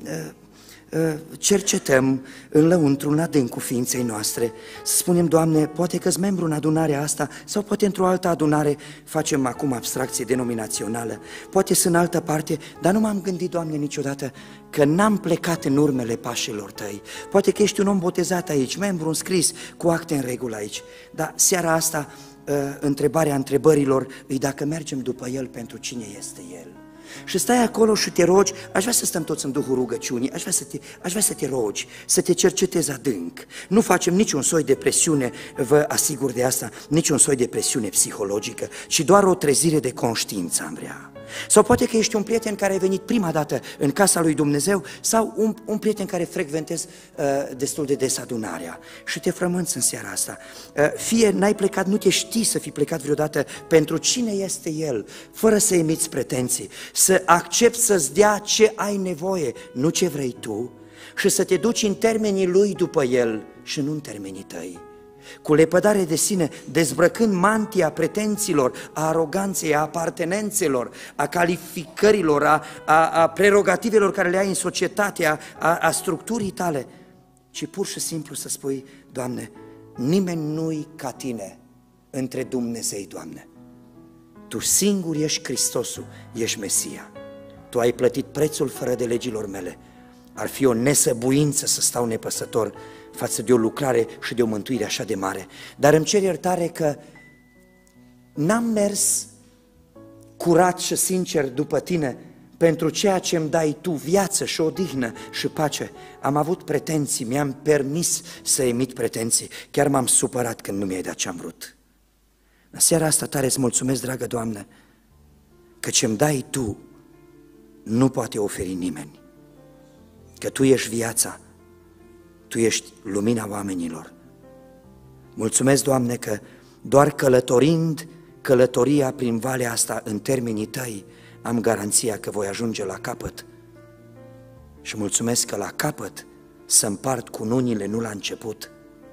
cercetăm în lăuntru, în adâncul ființei noastre, să spunem, Doamne, poate că-s membru în adunarea asta sau poate într-o altă adunare, facem acum abstracție denominațională, poate sunt în altă parte, dar nu m-am gândit, Doamne, niciodată că n-am plecat în urmele pașilor Tăi. Poate că ești un om botezat aici, membru înscris, cu acte în regulă aici, dar seara asta întrebarea întrebărilor e dacă mergem după El pentru cine este El. Și stai acolo și te rogi, aș vrea să stăm toți în duhul rugăciunii, aș vrea să te rogi, să te cercetezi adânc. Nu facem niciun soi de presiune, vă asigur de asta, niciun soi de presiune psihologică, ci doar o trezire de conștiință am vrea. Sau poate că ești un prieten care a venit prima dată în casa lui Dumnezeu sau un prieten care frecventezi destul de des adunarea și te frămânți în seara asta. Fie n-ai plecat, nu te știi să fi plecat vreodată pentru cine este El, fără să emiți pretenții, să accepti să-ți dea ce ai nevoie, nu ce vrei tu, și să te duci în termenii Lui după El și nu în termenii tăi. Cu lepădare de sine, dezbrăcând mantia pretențiilor, a aroganței, a apartenențelor, a calificărilor, a prerogativelor care le ai în societate, a structurii tale, ci pur și simplu să spui, Doamne, nimeni nu-i ca Tine între Dumnezei, Doamne. Tu singur ești Hristosul, ești Mesia. Tu ai plătit prețul fără de legilor mele. Ar fi o nesăbuință să stau nepăsător față de o lucrare și de o mântuire așa de mare. Dar îmi cer iertare că n-am mers curat și sincer după Tine pentru ceea ce îmi dai Tu, viață și odihnă și pace. Am avut pretenții, mi-am permis să emit pretenții, chiar m-am supărat când nu mi-ai dat ce-am vrut. În seara asta tare îți mulțumesc, dragă Doamnă, că ce-mi dai Tu nu poate oferi nimeni, că Tu ești viața, Tu ești lumina oamenilor. Mulțumesc, Doamne, că doar călătorind călătoria prin valea asta în termenii Tăi, am garanția că voi ajunge la capăt. Și mulțumesc că la capăt să împart cununile, nu la început.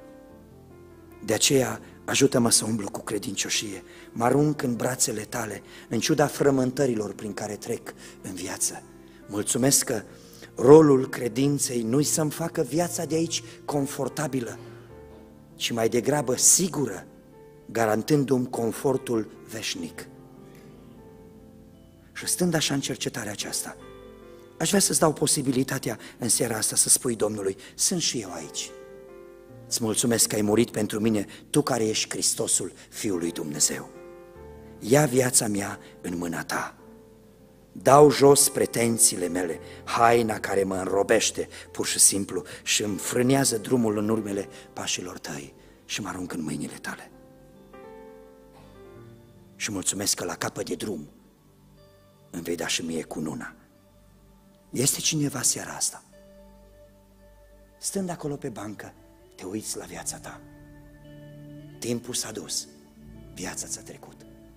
De aceea ajută-mă să umblu cu credincioșie, mă arunc în brațele Tale, în ciuda frământărilor prin care trec în viață. Mulțumesc că rolul credinței nu-i să-mi facă viața de aici confortabilă, ci mai degrabă sigură, garantându-mi confortul veșnic. Și stând așa în cercetarea aceasta, aș vrea să-ți dau posibilitatea în seara asta să spui Domnului, sunt și eu aici. Îți mulțumesc că ai murit pentru mine, Tu care ești Hristosul, Fiul lui Dumnezeu. Ia viața mea în mâna Ta. Dau jos pretențiile mele, haina care mă înrobește pur și simplu și îmi frânează drumul în urmele pașilor Tăi și mă arunc în mâinile Tale. Și mulțumesc că la capăt de drum îmi vei da și mie cununa. Este cineva seara asta? Stând acolo pe bancă, te uiți la viața ta. Timpul s-a dus, viața ți-a trecut.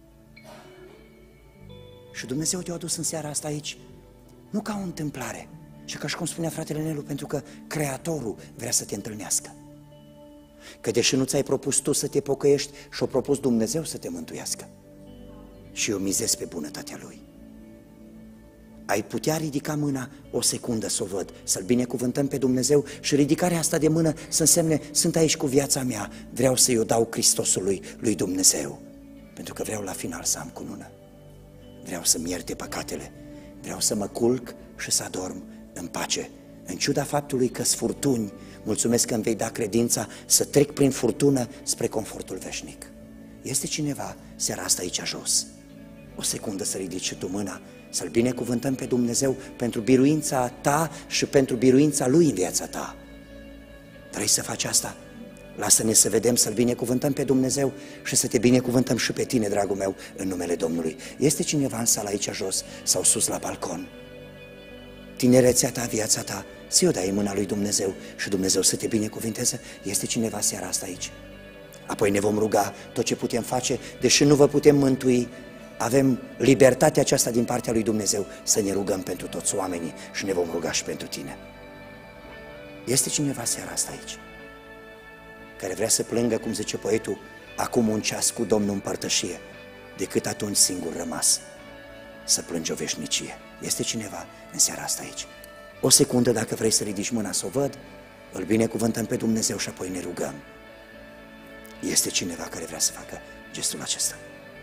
Și Dumnezeu te-a adus în seara asta aici, nu ca o întâmplare, ci ca și cum spunea fratele Nelu, pentru că Creatorul vrea să te întâlnească. Că deși nu ți-ai propus tu să te pocăiești, și-a propus Dumnezeu să te mântuiască. Și eu mizez pe bunătatea Lui. Ai putea ridica mâna o secundă să o văd, să-L binecuvântăm pe Dumnezeu și ridicarea asta de mână să însemne, sunt aici cu viața mea, vreau să-i o dau Hristosului lui Dumnezeu, pentru că vreau la final să am cunună. Vreau să-mi ierte păcatele, vreau să mă culc și să adorm în pace, în ciuda faptului că-s furtuni. Mulțumesc că îmi vei da credința să trec prin furtună spre confortul veșnic. Este cineva seara asta aici jos? O secundă să ridici și tu mâna, să-L binecuvântăm pe Dumnezeu pentru biruința ta și pentru biruința Lui în viața ta. Vrei să faci asta? Lasă-ne să vedem, să-L binecuvântăm pe Dumnezeu și să te binecuvântăm și pe tine, dragul meu, în numele Domnului. Este cineva în sală aici jos sau sus la balcon? Tinerețea ta, viața ta, să-i o dai în mâna lui Dumnezeu și Dumnezeu să te binecuvinteze. Este cineva seara asta aici? Apoi ne vom ruga tot ce putem face, deși nu vă putem mântui, avem libertatea aceasta din partea lui Dumnezeu să ne rugăm pentru toți oamenii și ne vom ruga și pentru tine. Este cineva seara asta aici care vrea să plângă, cum zice poetul, acum un ceas cu Domnul în părtășie, decât atunci singur rămas să plângi o veșnicie? Este cineva în seara asta aici? O secundă, dacă vrei să ridici mâna să o văd, îl binecuvântăm pe Dumnezeu și apoi ne rugăm. Este cineva care vrea să facă gestul acesta?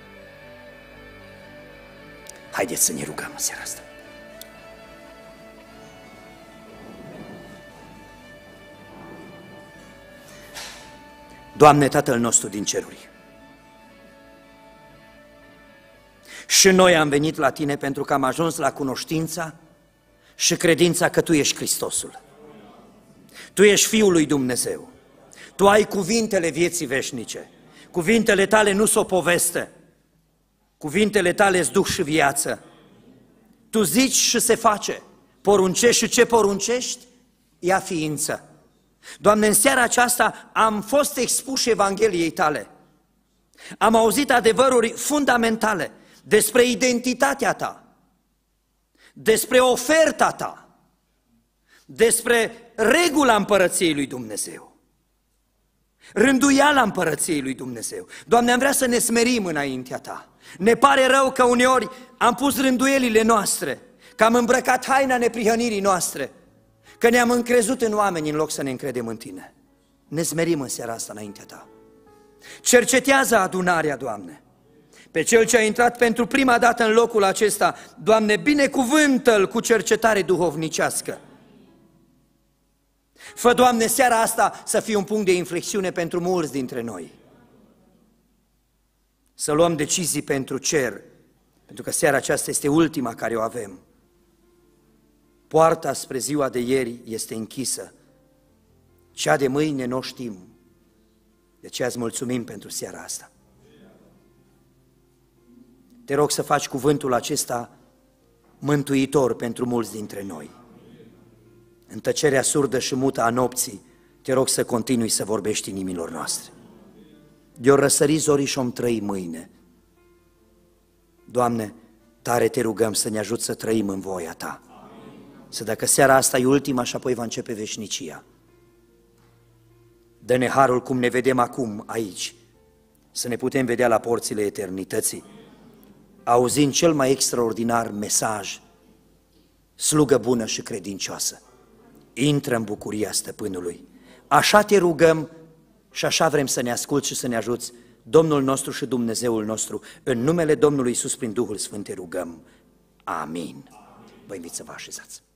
Haideți să ne rugăm în seara asta. Doamne, Tatăl nostru din ceruri, și noi am venit la Tine pentru că am ajuns la cunoștința și credința că Tu ești Hristosul. Tu ești Fiul lui Dumnezeu. Tu ai cuvintele vieții veșnice. Cuvintele Tale nu s-o poveste. Cuvintele Tale-s duh și viață. Tu zici și se face. Poruncești și ce poruncești, ia ființă. Doamne, în seara aceasta am fost expuși Evangheliei Tale. Am auzit adevăruri fundamentale despre identitatea Ta, despre oferta Ta, despre regula împărăției lui Dumnezeu, rânduiala împărăției lui Dumnezeu. Doamne, am vrea să ne smerim înaintea Ta. Ne pare rău că uneori am pus rânduielile noastre, că am îmbrăcat haina neprihănirii noastre, că ne-am încrezut în oameni în loc să ne încredem în Tine. Ne smerim în seara asta înaintea Ta. Cercetează adunarea, Doamne, pe cel ce a intrat pentru prima dată în locul acesta. Doamne, binecuvântă-l cu cercetare duhovnicească. Fă, Doamne, seara asta să fie un punct de inflexiune pentru mulți dintre noi. Să luăm decizii pentru cer, pentru că seara aceasta este ultima care o avem. Poarta spre ziua de ieri este închisă, cea de mâine n-o știm. De aceea îți mulțumim pentru seara asta. Te rog să faci cuvântul acesta mântuitor pentru mulți dintre noi. În tăcerea surdă și mută a nopții, te rog să continui să vorbești inimilor noastre. De-o răsări zorii și-om trăi mâine. Doamne, tare te rugăm să ne ajut să trăim în voia Ta. Să dacă seara asta e ultima și apoi va începe veșnicia. Dă-ne harul cum ne vedem acum aici, să ne putem vedea la porțile eternității, auzind cel mai extraordinar mesaj, slugă bună și credincioasă, intră în bucuria stăpânului. Așa te rugăm și așa vrem să ne asculți și să ne ajuți, Domnul nostru și Dumnezeul nostru, în numele Domnului Iisus prin Duhul Sfânt te rugăm. Amin. Vă invit să vă așezați.